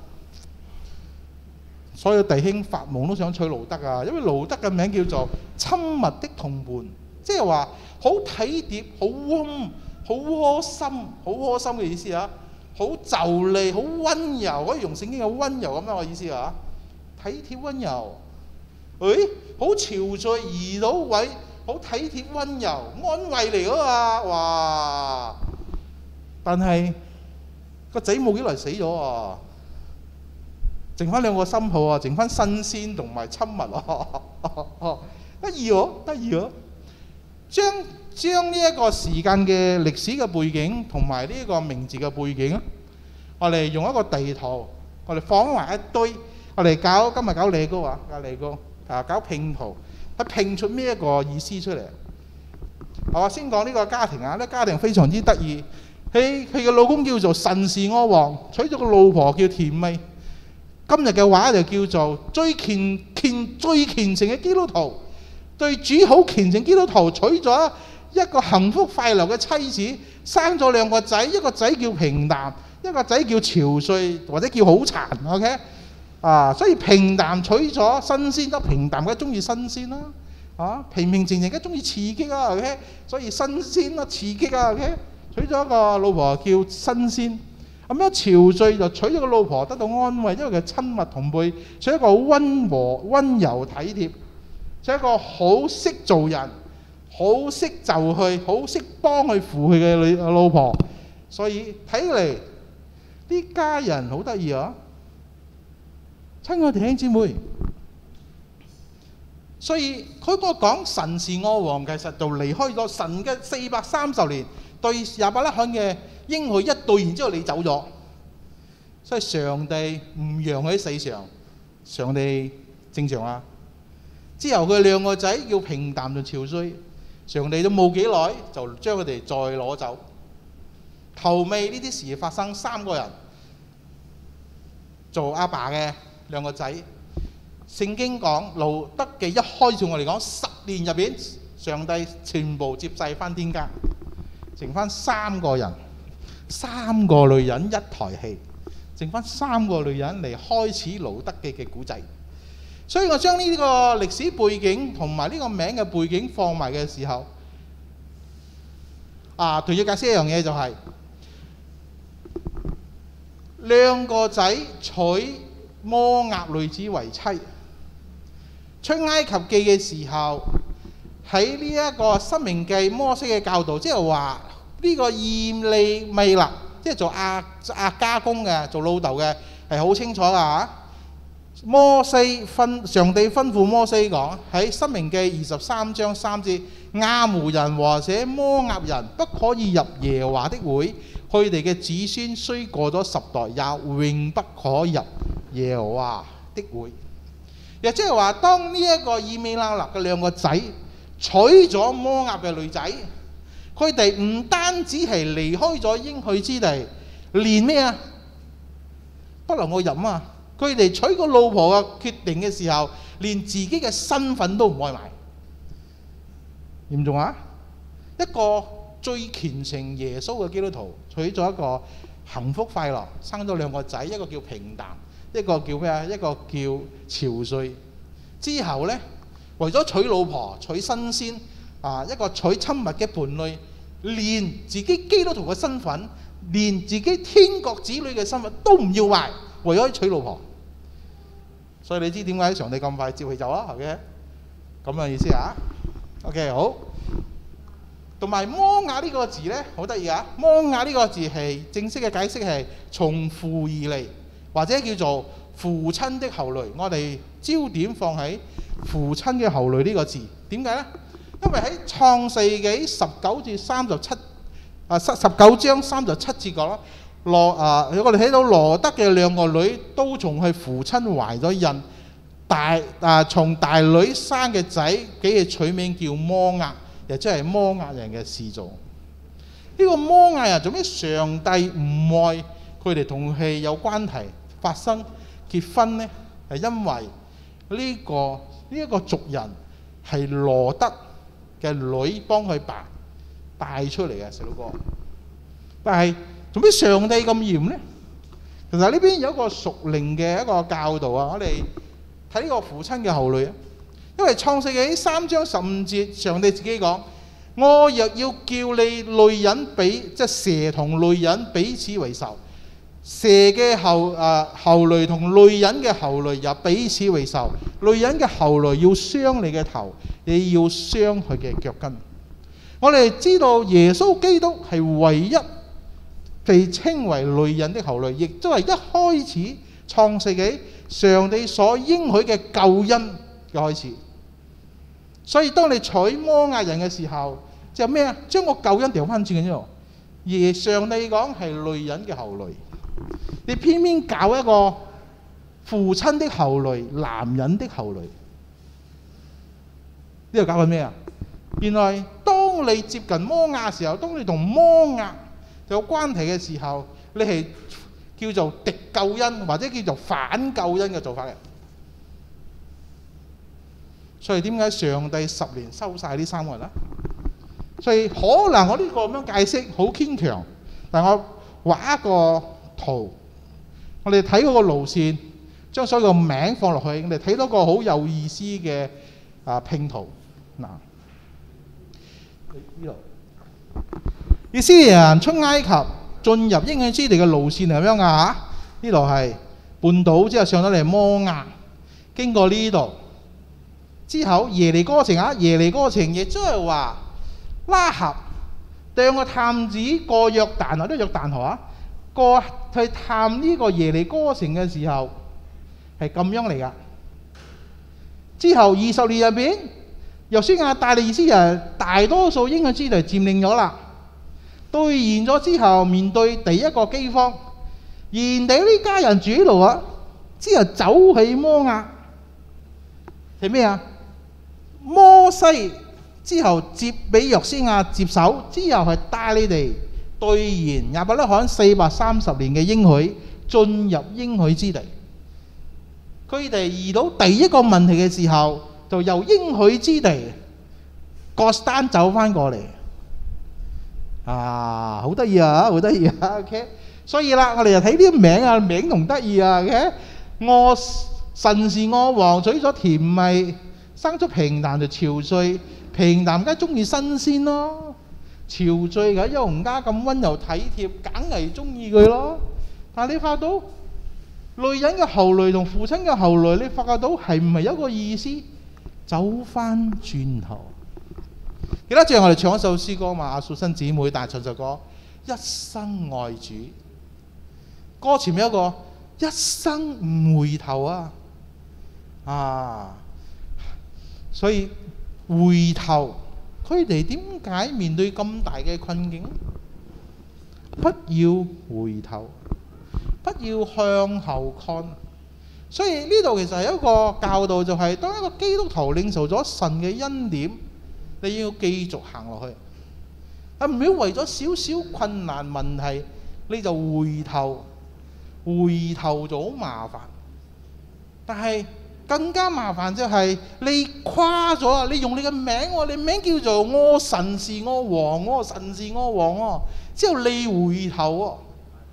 所有弟兄發夢都想娶路德啊，因為路德嘅名叫做親密的同伴，即係話好體貼、好溫、好窩心、好窩心嘅意思啊！好就理、好溫柔，可以用聖經嘅溫柔咁樣嘅意思啊！體貼溫柔，誒，好潮水移到位，好體貼溫柔，安慰嚟㗎嘛！哇！但係個仔冇幾耐死咗啊！剩翻兩個新抱啊，剩翻新鮮同埋親密啊！得意喎，得意喎！將將呢一個時間嘅歷史嘅背景同埋呢一個名字嘅背景啊，我哋用一個地圖，我哋放埋一堆，我哋搞今日搞利高啊，搞利高啊，搞拼圖，去拼出咩一個意思出嚟？我先講呢個家庭啊，呢個家庭非常之得意。佢佢嘅老公叫做神是我王，娶咗個老婆叫甜美。今日嘅話就叫做最虔虔最虔誠嘅基督徒。對主好虔誠基督徒，娶咗一個幸福快樂嘅妻子，生咗兩個仔，一個仔叫平淡，一個仔叫潮水或者叫好殘 ，OK 啊，所以平淡娶咗新鮮，得平淡嘅中意新鮮啦，啊平平靜靜嘅中意刺激啊 ，OK， 所以新鮮啦刺激啊 ，OK， 娶咗一個老婆叫新鮮，咁樣潮水就娶咗個老婆得到安慰，因為佢親密同輩，娶一個好溫和溫柔體貼。係一個好識做人、好識就去、好識幫佢扶佢嘅女老婆，所以睇嚟啲家人好得意啊！親愛弟兄姊妹，所以佢個講神是我王，其實就離開咗神嘅四百三十年對亞伯拉罕嘅應許一對，然之後你走咗，所以上帝唔讓佢喺世上，上帝正常啊！之後佢兩個仔叫平淡同潮水，上帝都冇幾耐就將佢哋再攞走。後尾呢啲事發生，三個人做阿爸嘅兩個仔。聖經講路得記一開始我哋講十年入邊，上帝全部接濟翻天家，剩翻三個人，三個女人一台戲，剩翻三個女人嚟開始路得記嘅古仔。所以我將呢個歷史背景同埋呢個名嘅背景放埋嘅時候，啊，同要解釋一樣嘢就係、是、兩個仔娶摩押女子為妻。出埃及記嘅時候，喺呢一個申命記摩西嘅教導，即係話呢個驗利米勒，即係做亞亞家公嘅，做老豆嘅，係好清楚㗎嚇。摩西吩上帝吩咐摩西講喺申命記二十三章三節，亞捫人或者摩押人不可以入耶和華的會，佢哋嘅子孫雖過咗十代，也永不可入耶和華的會。亦即係話，當呢一個以米勒勒嘅兩個仔娶咗摩押嘅女仔，佢哋唔單止係離開咗應許之地，連咩啊？不能夠飲啊！佢哋娶個老婆嘅決定嘅時候，連自己嘅身份都唔愛埋，嚴重啊！一個最虔誠耶穌嘅基督徒，娶咗一個幸福快樂，生咗兩個仔，一個叫平淡， 一個叫咩啊？一個叫憔悴。之後呢，為咗娶老婆、娶新鮮啊，一個娶親密嘅伴侶，連自己基督徒嘅身份，連自己天國子女嘅身份都唔要埋，為咗娶老婆。所以你知點解上帝咁快接佢走啊？係咪？咁嘅意思啊 ？OK 好。同埋摩亞呢個字呢，好得意啊！摩亞呢個字係正式嘅解釋係從父而嚟，或者叫做父親的後裔。我哋焦點放喺父親嘅後裔呢個字，點解呢？因為喺創世紀十九至三十七啊，十十九章三十七節講啦，羅啊，我哋睇到羅德嘅兩個女都從佢父親懷咗孕，大啊從大女生嘅仔，幾日取名叫摩亞。亦即係摩亞人嘅氏族。呢個摩亞人做咩？上帝唔愛佢哋同佢有關係發生結婚呢？係因為呢個呢一個族人係羅德嘅女幫佢爸帶出嚟嘅細佬哥。但係做咩上帝咁嚴呢？其實呢邊有一個屬靈嘅一個教導啊！我哋睇呢個父親嘅後裔啊。因為創世紀三章十五節，上帝自己講：我若要叫你女人比，即係蛇同女人彼此為仇，蛇嘅後啊後裔同女人嘅後裔又彼此為仇。女人嘅後裔要傷你嘅頭，你要傷佢嘅腳跟。我哋知道耶穌基督係唯一被稱為女人的後裔，亦都係一開始創世紀上帝所應許嘅救恩嘅開始。所以當你娶摩亞人嘅時候，就咩啊？將個救恩調翻轉嘅啫。而上帝講係女人嘅後裔，你偏偏搞一個父親的後裔、男人的後裔，呢度搞緊咩啊？原來當你接近摩亞嘅時候，當你同摩亞有關係嘅時候，你係叫做敵救恩或者叫做反救恩嘅做法嘅。所以點解上帝十年收晒呢三個人啦？所以可能我呢個咁樣解釋好牽強，但我畫一個圖，我哋睇嗰個路線，將所有個名放落去，我哋睇到個好有意思嘅啊拼圖嗱。呢度以色列人出埃及進入應許之地嘅路線係咁樣噶嚇，呢度係半島之後上咗嚟摩亞，經過呢度。之後耶利哥城啊，耶利哥城亦即係話拉合帶個探子過約旦河，都約旦河啊，過去探呢個耶利哥城嘅時候係咁樣嚟噶。之後二十年入邊，約書亞帶領以色列人大多數應許之地佔領咗啦，兌現咗之後，面對第一個饑荒，原地呢家人住喺度啊，之後走去摩亞係咩啊？摩西之後接俾約書亞接手，之後係帶你哋兌現亞伯拉罕四百三十年嘅應許，進入應許之地。佢哋遇到第一個問題嘅時候，就由應許之地各單走翻過嚟。啊，好得意啊，好得意啊 ！OK， 所以啦，我哋就睇啲名啊，名同得意啊 ！OK， 我神是我王，取咗甜蜜。生出平淡就憔悴，平淡梗係中意新鮮咯。憔悴嘅邱洪家咁溫柔體貼，梗係中意佢咯。但係你發覺到女人嘅後裔同父親嘅後裔，你發覺到係唔係有一個意思？走翻轉頭。記得最後我哋唱一首詩歌嘛？阿素新姊妹大唱首歌《一生愛主》，歌前面有一個一生唔回頭啊！啊！所以回頭，佢哋點解面對咁大嘅困境？不要回頭，不要向後看。所以呢度其實係一個教導，就係當一個基督徒領受咗神嘅恩典，你要繼續行落去。啊，唔好為咗少少困難問題你就回頭，回頭就好麻煩。但係更加麻煩就係你跨咗啊！你用你嘅名喎，你名叫做我神是我王喎，神是我王喎，之後你回頭喎，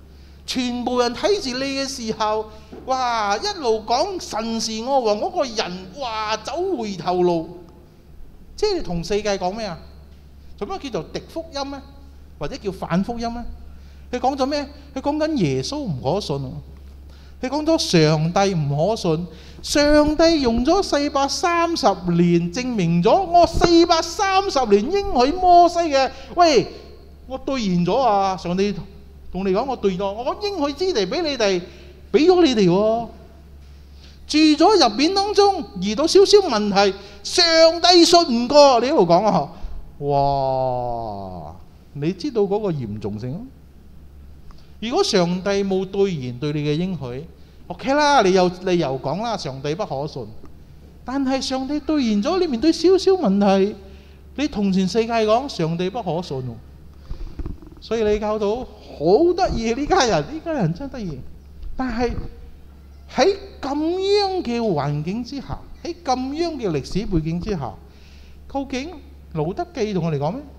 全部人睇住你嘅時候，哇！一路講神是我王嗰個人，哇！走回頭路，即係同世界講咩啊？做咩叫做敵福音呢？或者叫反福音呢？佢講咗咩？佢講緊耶穌唔可信，佢講咗上帝唔可信。上帝用咗四百三十年證明咗我四百三十年應許摩西嘅，喂，我兌現咗啊！上帝同你講，我兌咗，我應許之地俾你哋，俾咗你哋喎。住咗入邊當中遇到少少問題，上帝信唔過，你一路講啊！哇！你知道嗰個嚴重性？如果上帝冇兌現對你嘅應許， OK 啦，你有理由講啦，上帝不可信。但係上帝兌現咗，你面對少少問題，你同全世界講上帝不可信。所以你搞到好得意呢家人，呢家人真得意。但係喺咁樣嘅環境之下，喺咁樣嘅歷史背景之下，究竟路得記同我哋講咩？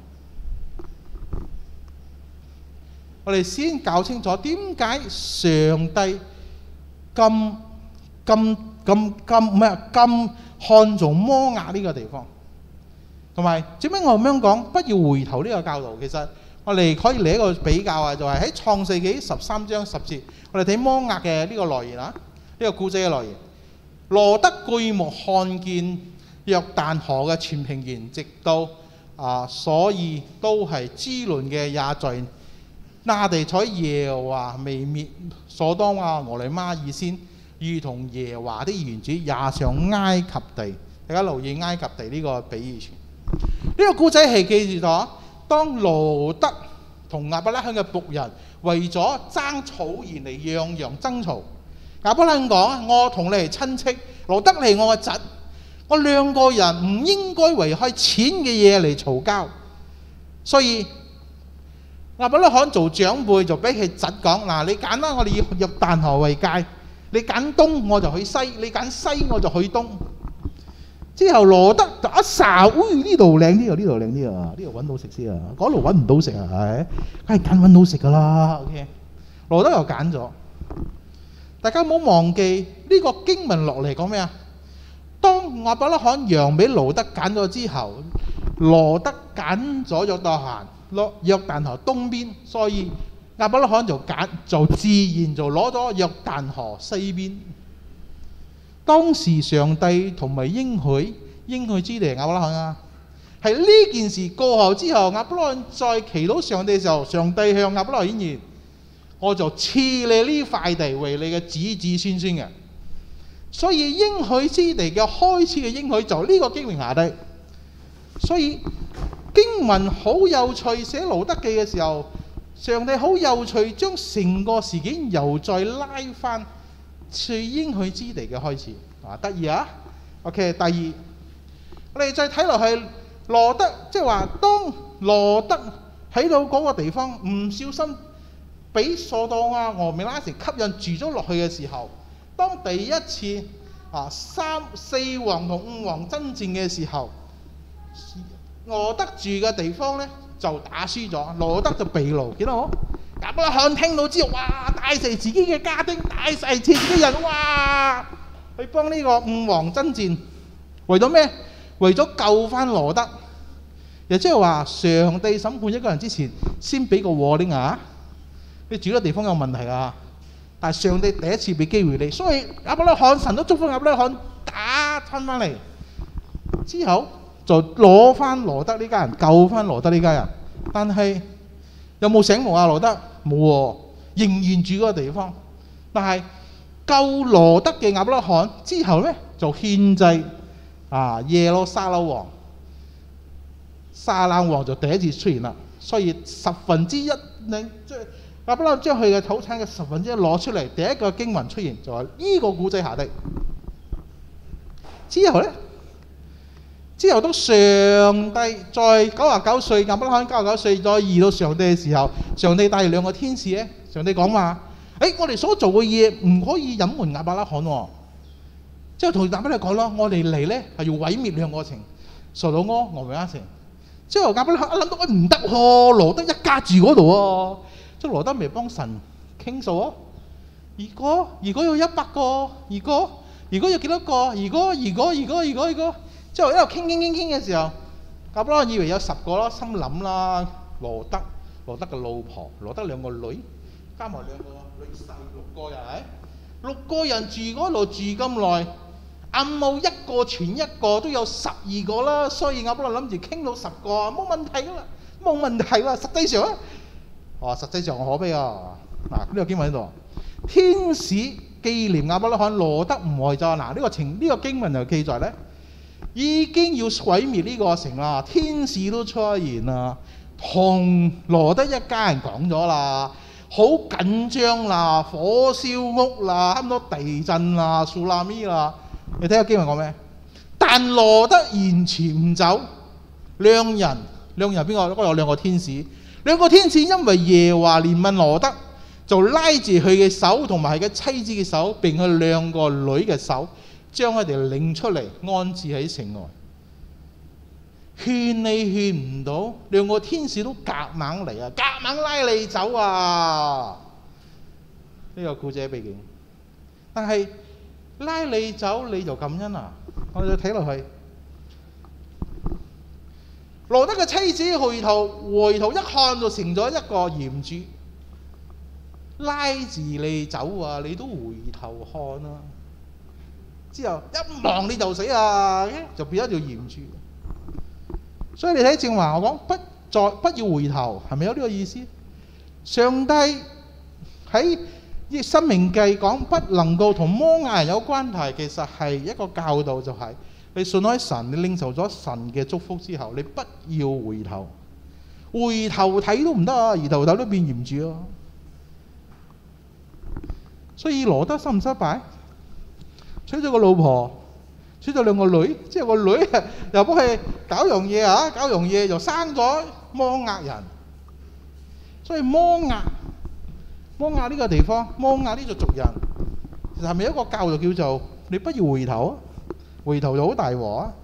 我哋先搞清楚點解上帝咁咁咁咁咩啊？咁看重摩押呢個地方，同埋點解我咁樣講？不要回頭呢個教導。其實我哋可以嚟一個比較啊，就係喺創世紀十三章十節，我哋睇摩押嘅呢個來源啊，呢、這個故仔嘅來源。羅得舉目看見約旦河嘅全平原，直到啊，所以都係滋潤嘅，也在那地在耶和華未滅所當亞俄利瑪以先，如同耶和華的園主也上埃及地。大家留意埃及地呢個比喻詞。呢、這個故仔係記住咗，當羅得同亞伯拉罕嘅僕人為咗爭草原嚟樣樣爭吵。亞伯拉罕講：我同你係親戚，羅得係我嘅侄，我兩個人唔應該為開錢嘅嘢嚟嘈交。所以亞伯拉罕做長輩就俾佢侄講：嗱，你揀啦，我哋以約旦河為界，你揀東我就去西，你揀西我就去東。之後羅得就一睄，喂，呢度靚啲啊，呢度靚啲啊，呢度揾到食先啊，嗰度揾唔到食啊，係梗係揀揾到食噶啦。OK， 羅得又揀咗。大家唔好忘記呢個經文落嚟講咩啊？當亞伯拉罕讓俾羅得揀咗之後，羅得揀咗約旦河落約旦河東邊，所以亞伯拉罕就揀就自然就攞咗約旦河西邊。當時上帝同埋應許應許之地亞伯拉罕啊，係呢件事過後之後，亞伯拉罕再祈禱上帝嘅時候，上帝向亞伯拉罕顯現，我就賜你呢塊地為你嘅子子孫孫嘅。所以應許之地嘅開始嘅應許就呢個經文下低。所以經文好有趣，寫羅得記嘅時候，上帝好有趣，將成個事件又再拉翻去應許之地嘅開始。啊，得意啊 ！OK， 第二，我哋再睇落去羅得，即係話當羅得喺到嗰個地方唔小心俾所當亞俄米拉城吸引住咗落去嘅時候，當第一次啊三四王同五王爭戰嘅時候，羅得住嘅地方咧就打輸咗，羅得就被擄。見到冇？亞伯拉罕聽到之後，哇！帶曬自己嘅家丁，帶曬自己嘅人，哇！去幫呢個五王爭戰，為咗咩？為咗救翻羅得。亦即係話，上帝審判一個人之前，先俾個warning啊！你住嘅地方有問題啊！但係上帝第一次俾機會你，所以亞伯拉罕神都祝福亞伯拉罕打親翻嚟，之後就攞翻羅得呢家人，救翻羅得呢家人。但係有冇醒目啊？羅得冇喎，仍然住嗰個地方。但係救羅得嘅亞伯拉罕之後咧，就獻祭啊耶路撒冷王，撒冷王就第一次出現啦。所以十分之一，你即係亞伯拉罕將佢嘅土產嘅十分之一攞出嚟，第一個經文出現就係呢個古仔下的。之後咧，之後到上帝在九十九歲，亞伯拉罕九十九歲再遇到上帝嘅時候，上帝帶住兩個天使咧，上帝講話：誒，我哋所做嘅嘢唔可以隱瞞亞伯拉罕喎。之後同亞伯拉罕講咯，我哋嚟咧係要毀滅兩個城，索多亞俄米拉城。之後亞伯拉罕一諗到，誒唔得喎，羅得一家住嗰度喎。即係羅得未幫神傾數啊！如果如果有一百個，如果如果有幾多個？如果如果如果如果如果，之後一路傾傾傾傾嘅時候，亞伯拉罕以為有十個啦，心諗啦，羅德羅德嘅老婆，羅德兩個女，加埋兩個女婿，六個人係六個人住嗰度住咁耐，暗冇一個傳一個都有十二個啦，所以亞伯拉罕諗住傾到十個冇問題㗎啦，冇問題喎。實際上啊，哦，實際上可悲啊！嗱，呢個經文喺度，天使紀念亞伯拉罕，羅德唔愛咗。嗱，呢個情呢個經文就記載咧，已經要毀滅呢個城啦，天使都出現啦，同羅德一家人講咗啦，好緊張啦，火燒屋啦，差唔多地震啦，蘇拉咪啦。你睇下經文講咩？但羅德完全唔走，兩人兩人邊個？嗰個有兩個天使，兩個天使因為耶和華憐憫羅德，就拉住佢嘅手同埋佢嘅妻子嘅手，並佢兩個女嘅手，將佢哋領出嚟安置喺城外。勸你勸唔到，兩個天使都夾硬嚟啊，夾硬拉你走啊！呢個故仔背景，但係拉你走你就感恩啊！我哋睇落去，羅德嘅妻子回頭回頭一看就成咗一個鹽柱，拉住你走啊！你都回頭看啊！之後一望你就死啊！就變咗條鹽柱。所以你睇正話我講不再不要回頭，係咪有呢個意思？上帝喺《申命記》講不能夠同摩亞人有關係，其實係一個教導，就係你信開神，你領受咗神嘅祝福之後，你不要回頭，回頭睇都唔得啊！回頭睇都變鹽柱啊！所以羅德失唔失敗？娶咗個老婆，娶咗兩個女，即係個女又幫佢搞樣嘢啊！搞樣嘢又生咗摩押人，所以摩押摩押呢個地方，摩押呢個族人，其實係咪一個教導叫做你不要回頭啊？回頭就好大禍啊！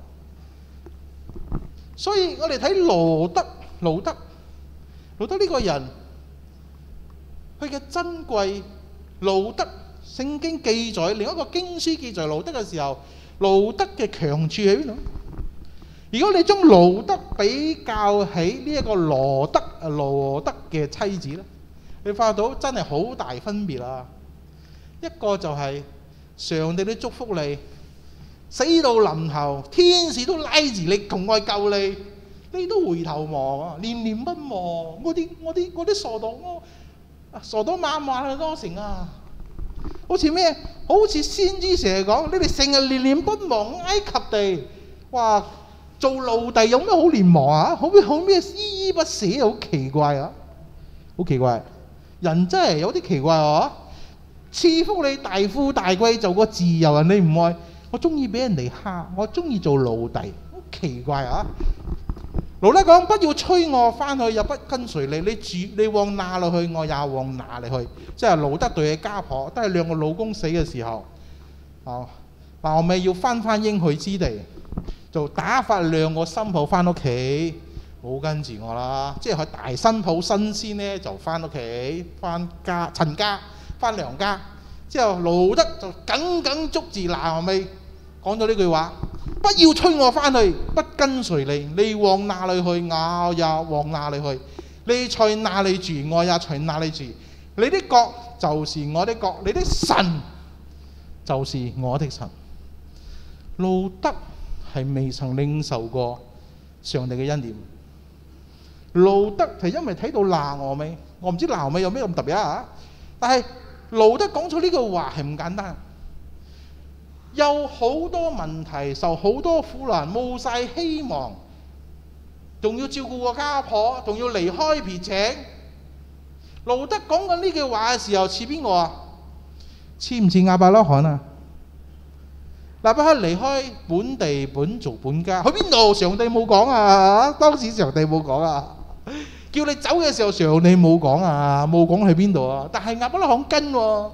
所以我哋睇羅德，羅德，羅德呢個人，佢嘅珍貴，羅德聖經記載，另一個經書記載羅德嘅時候，羅德嘅強處喺邊度？如果你將羅德比較起呢一個羅德啊羅德嘅妻子咧，你發覺到真係好大分別啊！一個就係上帝都祝福你，死到臨頭，天使都拉住你同愛救你，你都回頭望啊，念念不忘。我啲我啲我啲傻到我傻到萬萬去多成啊！好似咩？好似先知成日講，你哋成日念念不忘埃及地，哇！做奴隸有咩好念忘啊？好咩好咩依依不捨，好奇怪啊！好奇怪，人真係有啲奇怪啊！賜福你大富大貴，做個自由人你唔愛，我中意俾人哋蝦，我中意做奴隸，好奇怪啊！羅德講：不要催我翻去，又不跟隨你。你住你往哪裏去，我也往哪裏去。即係羅德對佢家婆，都係兩個老公死嘅時候，啊，話我咪要翻翻應許之地，就打發兩個新抱翻屋企，冇跟住我啦。即係佢大新抱新鮮咧，就翻屋企，翻家陳家，翻娘家。之後羅德就緊緊捉住拿俄米，講咗呢句話。不要催我翻去，不跟隨你。你往哪裏去，我也往哪裏去。你在哪裏住，我也在哪裏住。你的國就是我的國，你的神就是我的神。路德係未曾領受過上帝嘅恩典。路德係因為睇到拿俄米，我唔知拿俄米有咩咁特別啊，但係路德講出呢句話係唔簡單。有好多問題，受好多苦難，冇晒希望，仲要照顧個家婆，仲要離開別井。路德講緊呢句話嘅時候，似邊個啊？似唔似亞伯拉罕啊？亞伯拉罕離開本地本族本家，去邊度？上帝冇講啊！當時上帝冇講啊！叫你走嘅時候，上帝冇講啊，冇講去邊度啊！但係亞伯拉罕跟喎。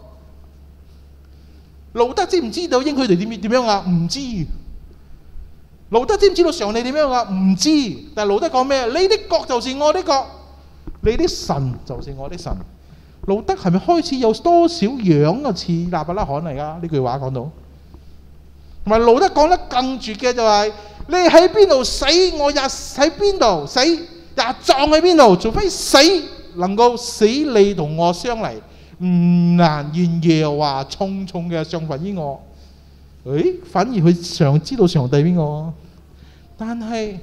路德知唔知道應許哋點點樣啊？唔知。路德知唔知道上帝點樣啊？唔知。但係路德講咩？你的國就是我的國，你的神就是我的神。 路德係咪開始有多少樣嘅似亞伯拉罕嚟㗎？呢句話講到，同埋路德講得更絕嘅就係、是、你喺邊度死，我也喺邊度死，也葬喺邊度，除非死能夠使你同我相離，唔難願耶和華重重嘅上罰於我。誒，反而佢常知道上帝邊個，但係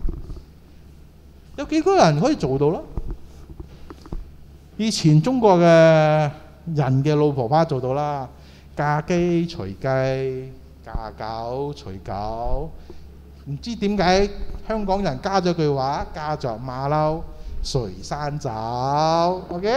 有幾個人可以做到啦？以前中國嘅人嘅老婆婆做到啦，嫁雞隨雞，嫁狗隨狗。唔知點解香港人加咗句話，嫁着馬騮隨山走。OK？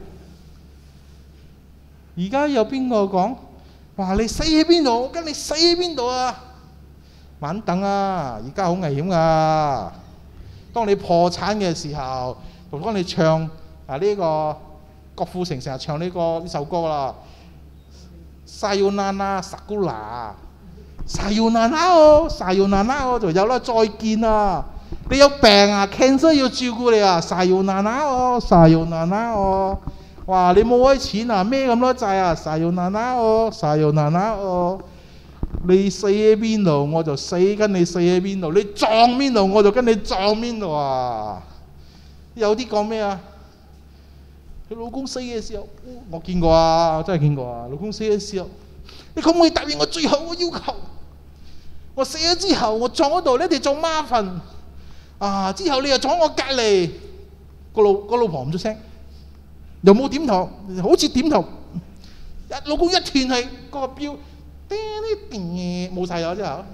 而家有邊個講話你死喺邊度？我跟你死喺邊度啊？慢等啊！而家好危險噶。當你破產嘅時候，同當你唱啊呢、這個郭富城成日唱呢、這個呢首歌啦，撒要那那撒古拿，撒要那那哦，撒要那那哦就有啦，再見啊！你有病啊 ，cancer 要照顧你啊，撒要那那哦，撒要那那哦。哇！你冇開錢啊？孭咁多債啊？撒要那那哦，撒要那那哦。你死喺邊度，我就死跟你死喺邊度；你撞邊度，我就跟你撞邊度啊！有啲講咩啊？佢老公死嘅時候，我見過啊，我真係見過啊！老公死嘅時候，你可唔可以答應我最後嘅要求？我死咗之後，我撞嗰度，你哋做媽瞓啊！之後你又撞我隔離，個老個老婆唔出聲。又冇點頭，好似點頭，老公一斷氣，嗰個錶叮叮冇晒咗之後，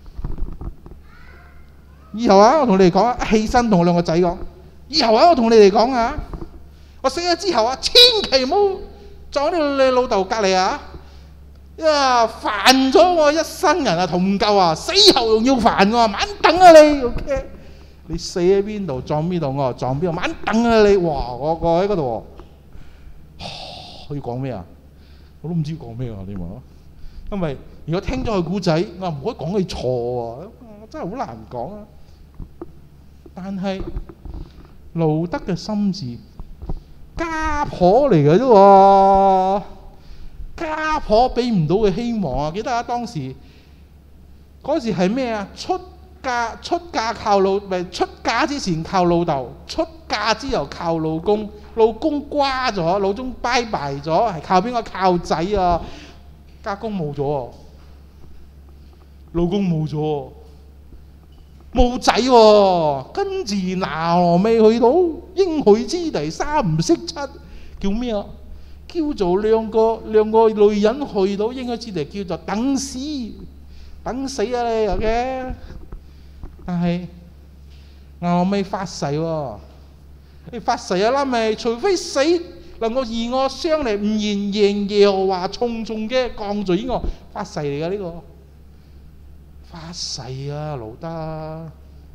以後啊，我同你哋講啊，起身同我兩個仔講，以後啊，我同你哋講啊，我死咗之後啊，千祈唔好撞到你老豆隔離啊！呀，煩咗我一生人啊，同唔夠啊，死後仲要煩我，猛等啊你 ，OK？ 你死喺邊度撞邊度，我就撞邊度，猛等啊你！哇，我我喺嗰度。我要講咩啊？我都唔知要講咩啊！你話，因為如果聽咗佢故仔，我唔可以講佢錯啊！真係好難講啊！但係路德嘅心志，家婆嚟嘅啫喎，家婆俾唔到佢希望啊！記得啊，當時嗰時係咩啊？出嫁出嫁靠老，唔係出嫁之前靠老豆，出嫁之後靠老公。老公瓜咗，老公拜拜咗，係靠邊個？靠仔啊！家公冇咗，老公冇咗，冇仔喎。跟住嗱未去到應許之地，三唔識七，叫咩啊？叫做兩個兩個女人去到應許之地，叫做等死，等死啊你有嘅。但係嗱未發誓喎。你發誓啊啦咪，除非死能夠與我相離，唔然仍耶和華重重嘅降罪於我，發誓嚟㗎呢個，發誓啊路德，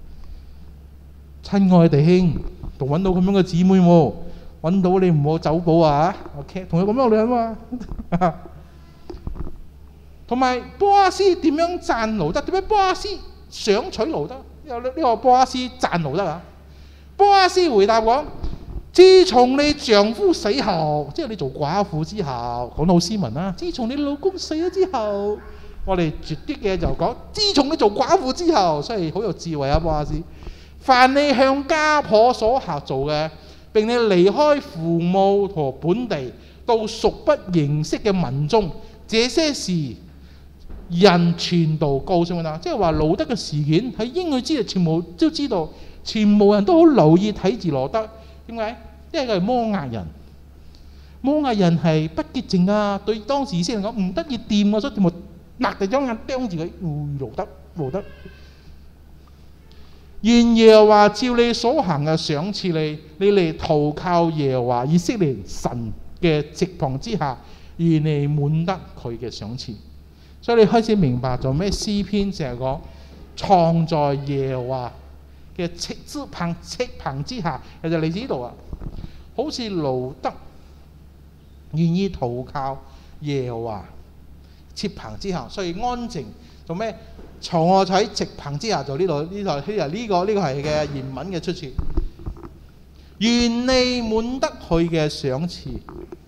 親愛弟兄，同揾到咁樣嘅姊妹喎，揾到你唔好走寶啊 ，OK， 同佢咁樣女人嘛，同埋波阿斯點樣讚路德？點解波阿斯想娶路德？呢個呢個波阿斯讚路德啊？波阿斯回答講：自從你丈夫死後，即係你做寡婦之後，講得好斯文啦。自從你老公死咗之後，我哋絕啲嘅就講：自從你做寡婦之後，所以好有智慧啊！波阿斯，凡你向家婆所下做嘅，並你離開父母和本地，到屬不認識嘅民中，這些事人全道告訴佢。即係話路德嘅事件喺應許之地全部都知道。全部人都好留意睇住路德，點解？因為佢係摩押人，摩押人係不潔淨啊！對當時以色列嚟講唔得意掂啊，所以全部擘大張眼盯住佢。路德，路德，願耶和華照你所行嘅賞賜你，你嚟投靠耶和華以色列神嘅翅膀之下，而你滿得佢嘅賞賜。所以你開始明白咗咩詩篇成日講藏在耶和華嘅翅膀翅膀之下，其實嚟自呢度啊，好似路德願意投靠耶和華翅膀之下，所以安靜做咩？藏我喺翅膀之下，就呢度呢度呢個呢個呢個係嘅原文嘅出處。願你滿得佢嘅賞賜。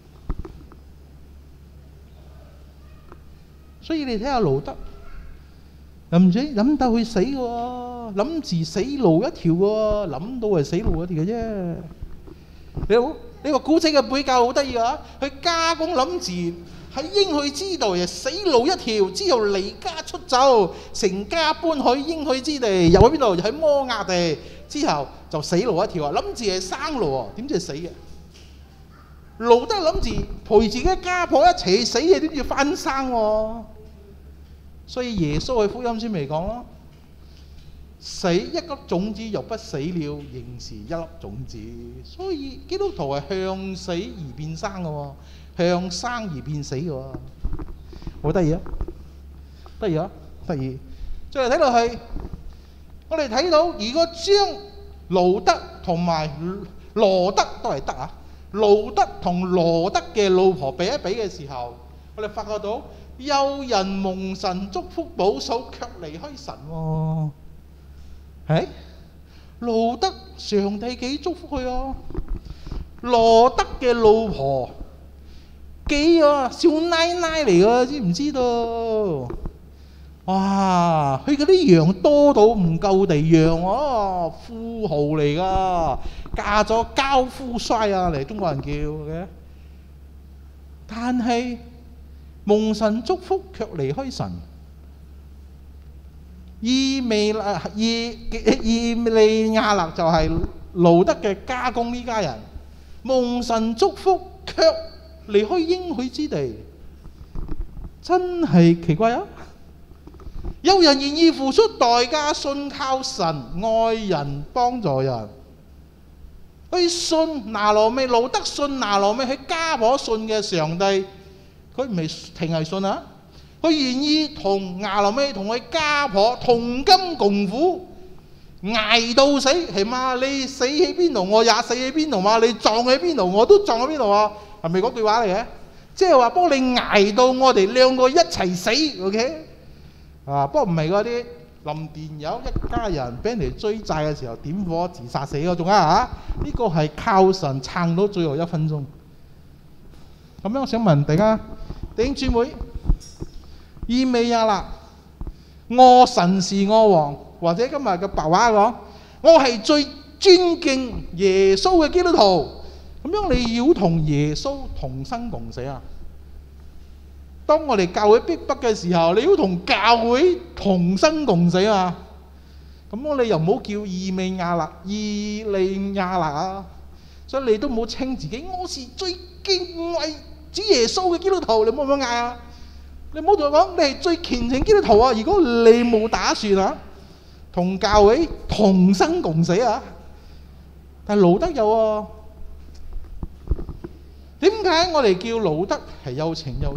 所以你睇下路德，諗住諗到佢死嘅喎，諗住死路一條喎，諗到係死路一條嘅啫。你好，呢個古仔嘅比較好得意啊！佢家公諗住喺應許之地係死路一條，之後離家出走，成家搬去應許之地，又喺邊度？又喺摩押地，之後就死路一條啊！諗住係生路喎，點知係死嘅？路德諗住陪自己家婆一齊死嘅，點知翻生喎？所以耶穌嘅福音書咪講咯，死一粒種子若不死了，仍是一粒種子。所以基督徒係向死而變生嘅喎，向生而變死嘅喎，好得意啊！得意啊！得意。再嚟睇落去，我哋睇到如果將路德同埋羅德都係德啊，路德同羅德嘅老婆比一比嘅時候，我哋發覺到有人蒙神祝福保守，卻離開神喎。係路德上帝幾祝福佢啊？羅德嘅老婆幾啊少奶奶嚟㗎，知唔知道？哇！佢嗰啲羊多到唔夠地養喎，富豪嚟㗎，嫁咗高富帥啊嚟中國人叫嘅。但係蒙神祝福卻離開神。以利以以利亞勒就係路德嘅家公呢家人，蒙神祝福卻離開應許之地，真係奇怪啊！有人願意付出代價，信靠神，愛人，幫助人。佢信拿羅美，路德信拿羅美，佢家婆信嘅上帝，佢唔係停係信啊！佢願意同拿羅美同佢家婆同甘共苦，捱到死，係嘛？你死喺邊度，我也死喺邊度嘛？你撞喺邊度，我都撞喺邊度啊？係咪嗰句話嚟嘅？即係話幫你捱到我哋兩個一齊死 ，OK？ 啊，不過唔係嗰啲林電友一家人俾人哋追債嘅時候點火自殺死嗰種啊嚇！呢個係靠神撐到最後一分鐘。咁樣我想問大家弟兄姊妹，以利亞勒，我神是我王，或者今日嘅白話講，我係最尊敬耶穌嘅基督徒。咁樣你要同耶穌同生共死啊？當我哋教會逼迫嘅時候，你要同教會同生共死啊！咁我哋又唔好叫以利亞勒、以利亞勒啊！所以你都唔好稱自己我是最敬畏主耶穌嘅基督徒，你唔好咁嗌啊！你唔好同佢講你係最虔誠基督徒啊！如果你冇打算啊，同教會同生共死啊！但係路德有啊，點解我哋叫路德係有情有義？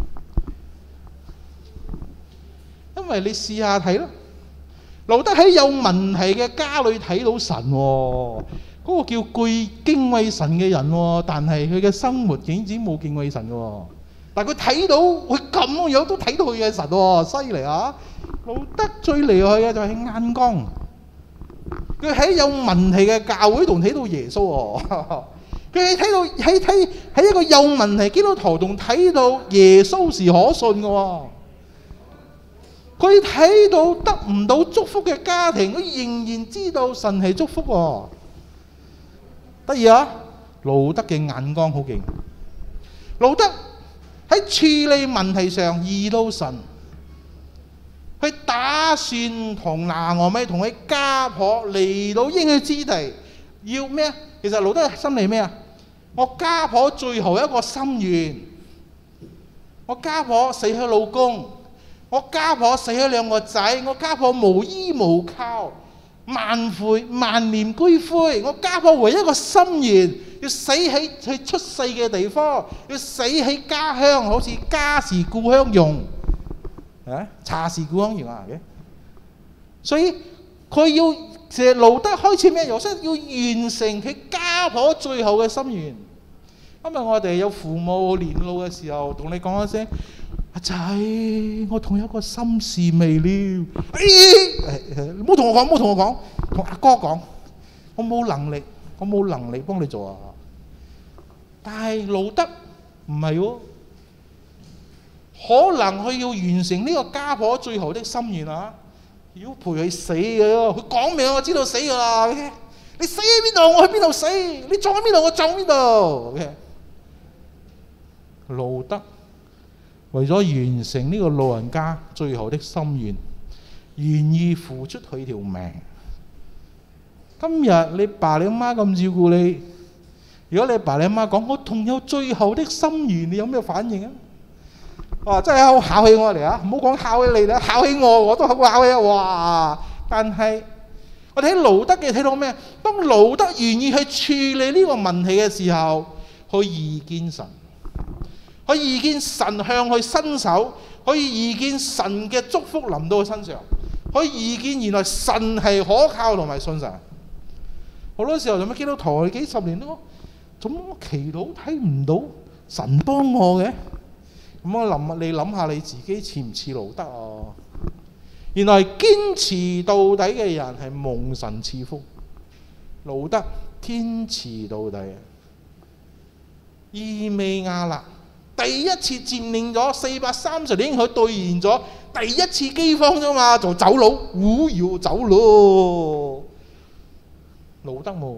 因為你試下睇啦，路德喺有問題嘅家裏睇到神喎、哦，嗰、那個叫具敬畏神嘅人喎、哦，但係佢嘅生活竟然冇敬畏神嘅喎。但係佢睇到佢咁嘅樣都睇到佢嘅神喎，犀利啊！路德最厲害嘅就係眼光，佢喺有問題嘅教會同睇到耶穌喎。佢睇到喺睇喺一個有問題基督徒同睇到耶穌是可信嘅喎。佢睇到得唔到祝福嘅家庭，佢仍然知道神係祝福喎。得意啊！路德嘅眼光好勁，路德喺處理問題上遇到神，佢打算同拿俄米同佢家婆嚟到應許之地，要咩啊？其實路德心理咩啊？我家婆最後一個心願，我家婆死咗老公。我家婆死咗兩個仔，我家婆無依無靠，萬悔萬念俱灰。我家婆唯一一個心願，要死喺佢出世嘅地方，要死喺家鄉，好似家是故鄉用，啊茶是故鄉用啊嘅。所以佢要其實路德開始咩？由先要完成佢家婆最後嘅心願。今日我哋有父母年老嘅時候，同你講一聲。阿仔，我同有一個心事未了。哎，唔好同我講，唔好同我講，同阿哥講，我冇能力，我冇能力幫你做啊。但係路德唔係喎， 可能佢要完成呢個家婆最後的心願啊！要陪佢死嘅，佢講明我知道死㗎啦。Okay? 你死喺邊度，我去邊度死；你葬喺邊度，我葬喺邊度。Okay? 路德為咗完成呢個老人家最後的心願，願意付出佢條命。今日你爸你媽咁照顧你，如果你爸你媽講我同有最後的心願，你有咩反應啊？哇！真係好考起我嚟啊！唔好講考起你啦，考起我我都好考起啊！哇！但係我哋喺路德嘅睇到咩？當路德願意去處理呢個問題嘅時候，佢遇見神，佢遇見神向佢伸手，佢遇見神嘅祝福臨到佢身上，佢遇見原來神係可靠同埋信神。好多時候做咩基督徒幾十年都怎麼祈禱睇唔到神幫我嘅？咁我諗，你諗下你自己似唔似路德啊？原來堅持到底嘅人係蒙神賜福。路德堅持到底。以利亞勒第一次佔領咗四百三十年，佢兌現咗第一次饑荒啫嘛，就走佬，唔要走咯。路德冇。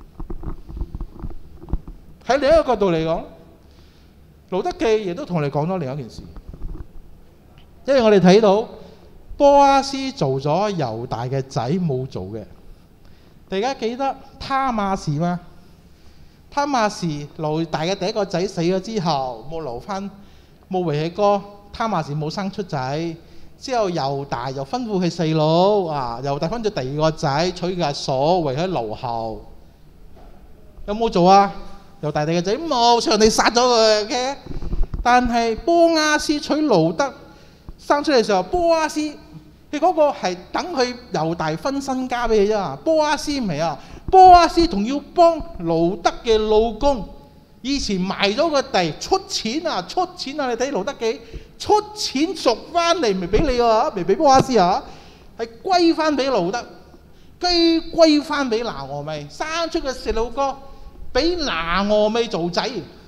喺另一個角度嚟講，路德記亦都同我哋講咗另一件事，因為我哋睇到波阿斯做咗猶大嘅仔冇做嘅。大家記得他瑪士嗎？他瑪士猶大嘅第一個仔死咗之後，冇留翻冇為佢哥，他瑪士冇生出仔。之後猶大又吩咐佢細佬啊，猶大分咗第二個仔娶佢阿嫂為佢留後。有冇做啊？猶大第二個仔冇，上帝殺咗佢嘅。但係波阿斯娶路德生出嚟嘅時候，波阿斯佢嗰個係等佢猶大分身家俾佢啫。波阿斯唔係啊，波阿斯仲要幫路德嘅老公以前賣咗個地出錢啊，出錢啊！你睇路德記，出錢贖翻嚟，未俾你喎，未俾波阿斯啊，係歸翻俾路德，歸歸翻俾拿俄米，生出個細路哥俾拿俄米做仔。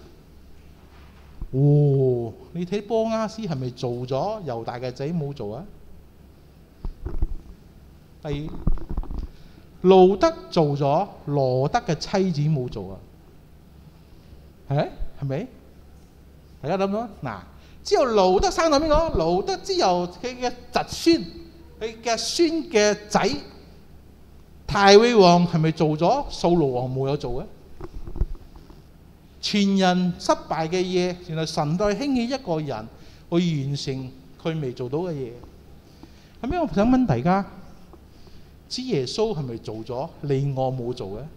哦，你睇波阿斯係咪做咗猶大嘅仔冇做啊？第二，路德做咗羅德嘅妻子冇做啊？係係咪？大家諗到嗱，之後路德生到邊個？路德之後佢嘅侄孫，佢嘅孫嘅仔大衛王係咪做咗？掃羅王冇有做嘅。全人失敗嘅嘢，原來神都係興起一個人去完成佢未做到嘅嘢。咁樣我想問大家，主耶穌係咪做咗？你我冇做嘅？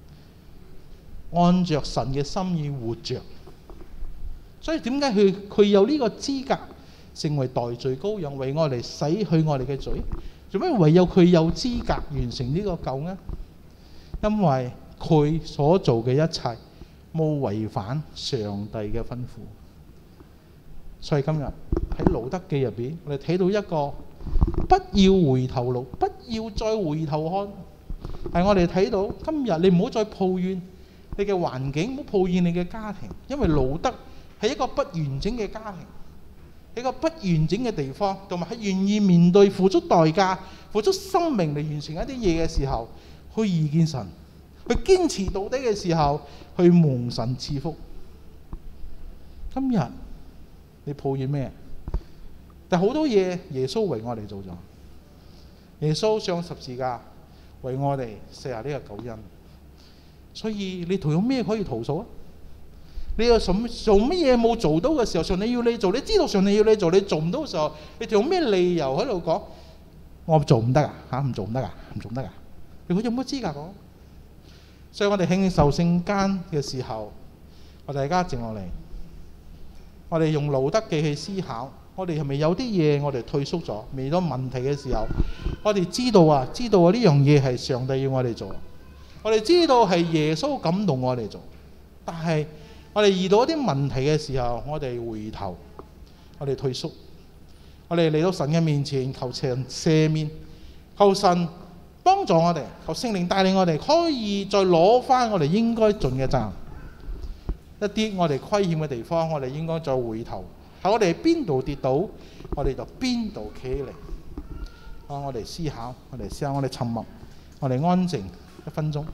按着神嘅心意活着，所以點解佢佢有呢個資格成為代罪羔羊，為我哋洗去我哋嘅罪？做咩唯有佢有資格完成呢個救恩？因為佢所做嘅一切冇違反上帝嘅吩咐。所以今日喺路德記入邊，我哋睇到一個不要回頭路，不要再回頭看。係我哋睇到今日，你唔好再抱怨你嘅環境，唔好抱怨你嘅家庭，因為路德係一個不完整嘅家庭，係一個不完整嘅地方，同埋係願意面對付出代價、付出生命嚟完成一啲嘢嘅時候，去遇見神，去堅持到底嘅時候，去蒙神賜福。今日你抱怨咩？但好多嘢耶穌為我哋做咗，耶穌上十字架為我哋寫下呢個救恩。所以你仲有咩可以投訴啊？你有什做乜嘢冇做到嘅時候，上帝要你做，你知道上帝要你做，你做唔到嘅時候，你仲有咩理由喺度講我做唔得啊？嚇，唔做唔得啊？唔做唔得啊？你有冇資格講？所以我哋慶受聖間嘅時候，我哋大家靜落嚟，我哋用路德記去思考，我哋係咪有啲嘢我哋退縮咗，未到問題嘅時候，我哋知道啊，知道啊呢樣嘢係上帝要我哋做。我哋知道係耶穌感動我哋做，但係我哋遇到一啲問題嘅時候，我哋回頭，我哋退縮，我哋嚟到神嘅面前求神赦免，求神幫助我哋，求聖靈帶領我哋，可以再攞翻我哋應該盡嘅責任。一啲我哋虧欠嘅地方，我哋應該再回頭喺我哋邊度跌倒，我哋就邊度企起嚟。啊！我哋思考，我哋思考，我哋沉默，我哋安靜一分鐘。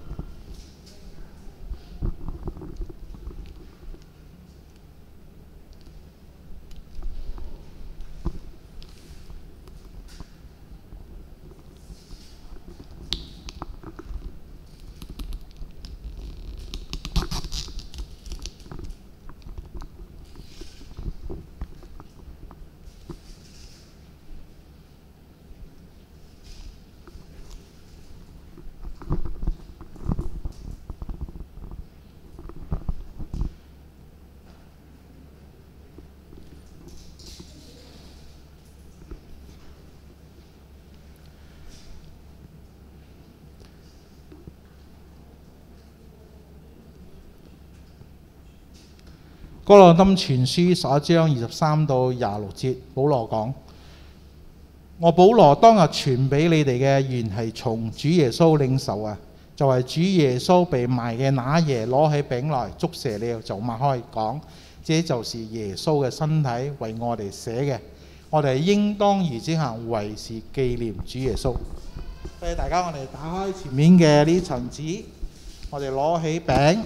哥羅森前書十一章二十三到廿六節，保羅講：我保羅當日傳俾你哋嘅，原係從主耶穌領受啊，就係、是、主耶穌被賣嘅那夜，攞起餅來，祝謝了就擘開，講：這就是耶穌嘅身體，為我哋捨嘅，我哋應當如此行，為是紀念主耶穌。所以大家，我哋打開前面嘅呢層紙，我哋攞起餅，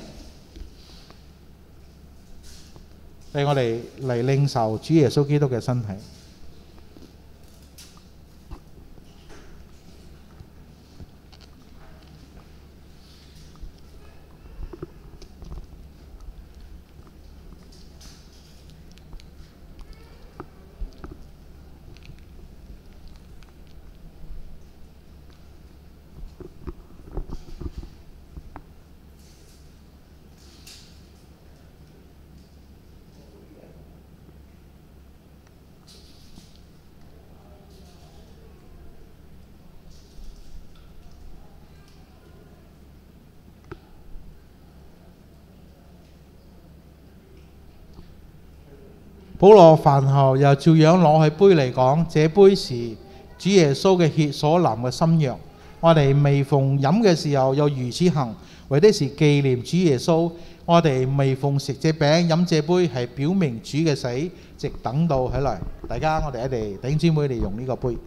俾我哋嚟領受主耶穌基督嘅身體。保羅飯後又照樣攞起杯嚟講：這杯是主耶穌嘅血所淋嘅新約。我哋未逢飲嘅時候，又如此行，為的是紀念主耶穌。我哋未逢食這餅飲這杯，係表明主嘅死，直等到起來。大家，我哋一哋弟兄姊妹嚟用呢個杯。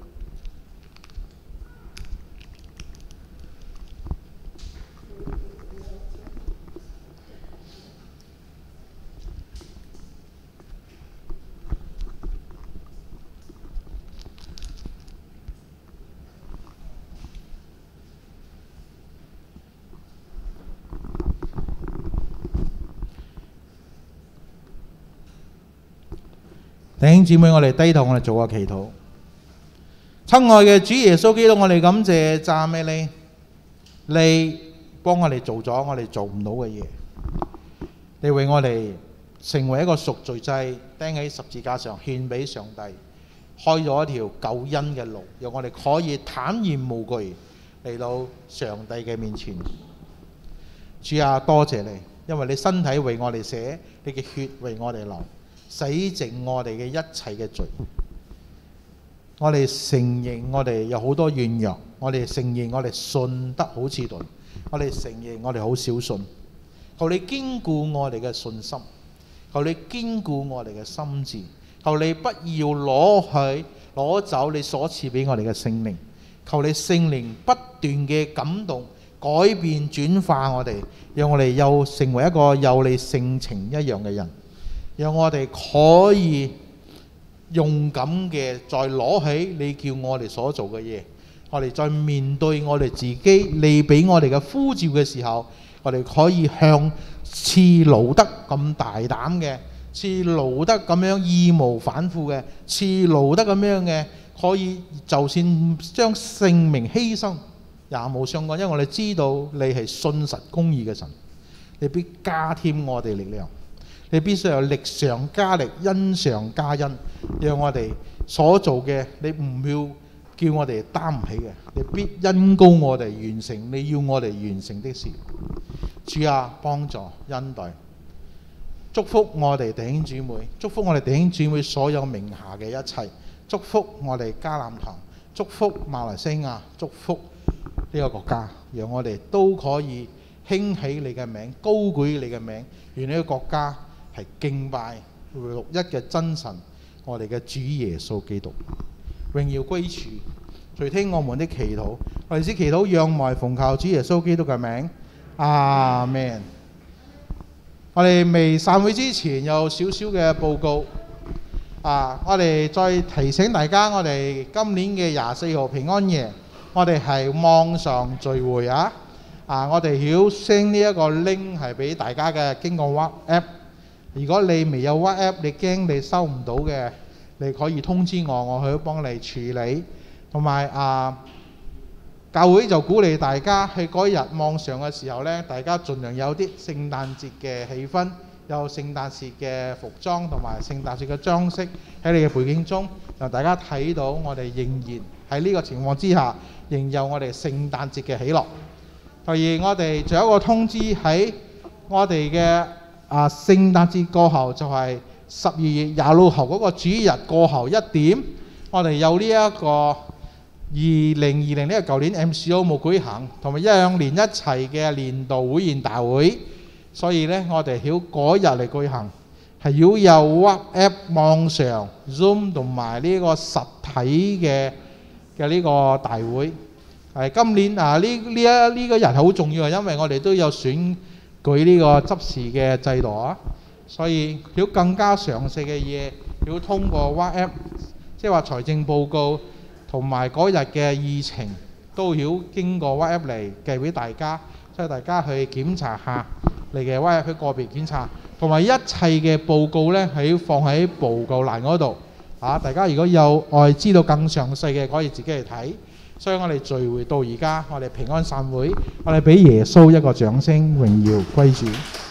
弟兄姊妹，我哋低頭，我哋做個祈禱。親愛嘅主耶穌基督，我哋感謝讚美你，你幫我哋做咗我哋做唔到嘅嘢，你為我哋成為一個贖罪祭，釘喺十字架上獻俾上帝，開咗一條救恩嘅路，讓我哋可以坦然無懼嚟到上帝嘅面前。主啊，多謝你，因為你身體為我哋捨，你嘅血為我哋流，洗淨我哋嘅一切嘅罪。我哋承認我哋有好多軟弱，我哋承認我哋信得好遲鈍，我哋承認我哋好小信。求你堅固我哋嘅信心，求你堅固我哋嘅心智，求你不要攞去攞走你所賜俾我哋嘅聖靈，求你聖靈不斷嘅感動、改變、轉化我哋，讓我哋又成為一個有你性情一樣嘅人。讓我哋可以勇敢嘅再攞起你叫我哋所做嘅嘢，我哋再面對我哋自己你俾我哋嘅呼召嘅時候，我哋可以向似路得咁大膽嘅，似路得咁樣義無反顧嘅，似路得咁樣嘅，可以就算將性命犧牲也冇相干，因為我哋知道你係信實公義嘅神，你必加添我哋力量。你必須有力上加力，恩上加恩，讓我哋所做嘅，你唔要叫我哋擔唔起嘅，你必恩膏我哋完成你要我哋完成的事。主啊，幫助恩待，祝福我哋弟兄姊妹，祝福我哋弟兄姊妹所有名下嘅一切，祝福我哋迦南堂，祝福馬來西亞，祝福呢個國家，讓我哋都可以興起你嘅名，高舉你嘅名，願呢個國家係敬拜獨一嘅真神，我哋嘅主耶穌基督。榮耀歸主，垂聽我們的祈禱。我哋先祈禱，仰望奉靠主耶穌基督嘅名，阿們。我哋未散會之前有少少嘅報告。啊！我哋再提醒大家，我哋今年嘅廿四號平安夜，我哋係網上聚會啊！啊，我哋曉 send 呢一個 link 係俾大家嘅，經過 WhatsApp。如果你未有 WhatsApp， 你驚你收唔到嘅，你可以通知我，我去幫你處理。同埋啊，教會就鼓勵大家喺嗰日網上嘅時候呢，大家盡量有啲聖誕節嘅氣氛。有聖誕節嘅服裝同埋聖誕節嘅裝飾喺你嘅背景中，讓大家睇到我哋仍然喺呢個情況之下，仍有我哋聖誕節嘅喜樂。第二，我哋仲有一個通知，喺我哋嘅啊聖誕節過後，就係十二月廿六號嗰個主日過後一點，我哋有呢一個二零二零呢個舊年 M C O 冇舉行，同埋一兩年一齊嘅年度會員大會。所以咧，我哋曉嗰日嚟舉行，係要有 WhatsApp 網上 Zoom 同埋呢個實體嘅嘅呢個大會。係今年啊，呢呢一呢個日係好重要，因為我哋都有選舉呢個執事嘅制度啊。所以曉更加詳細嘅嘢，要通過 WhatsApp， 即係話財政報告同埋嗰日嘅議程都要經過 WhatsApp 嚟寄俾大家，所以大家去檢查下。嚟嘅 WhatsApp 去個別檢查，同埋一切嘅報告呢，係要放喺報告欄嗰度。啊，大家如果有愛知道更詳細嘅，可以自己去睇。所以我哋聚會到而家，我哋平安散會，我哋俾耶穌一個掌聲，榮耀歸主。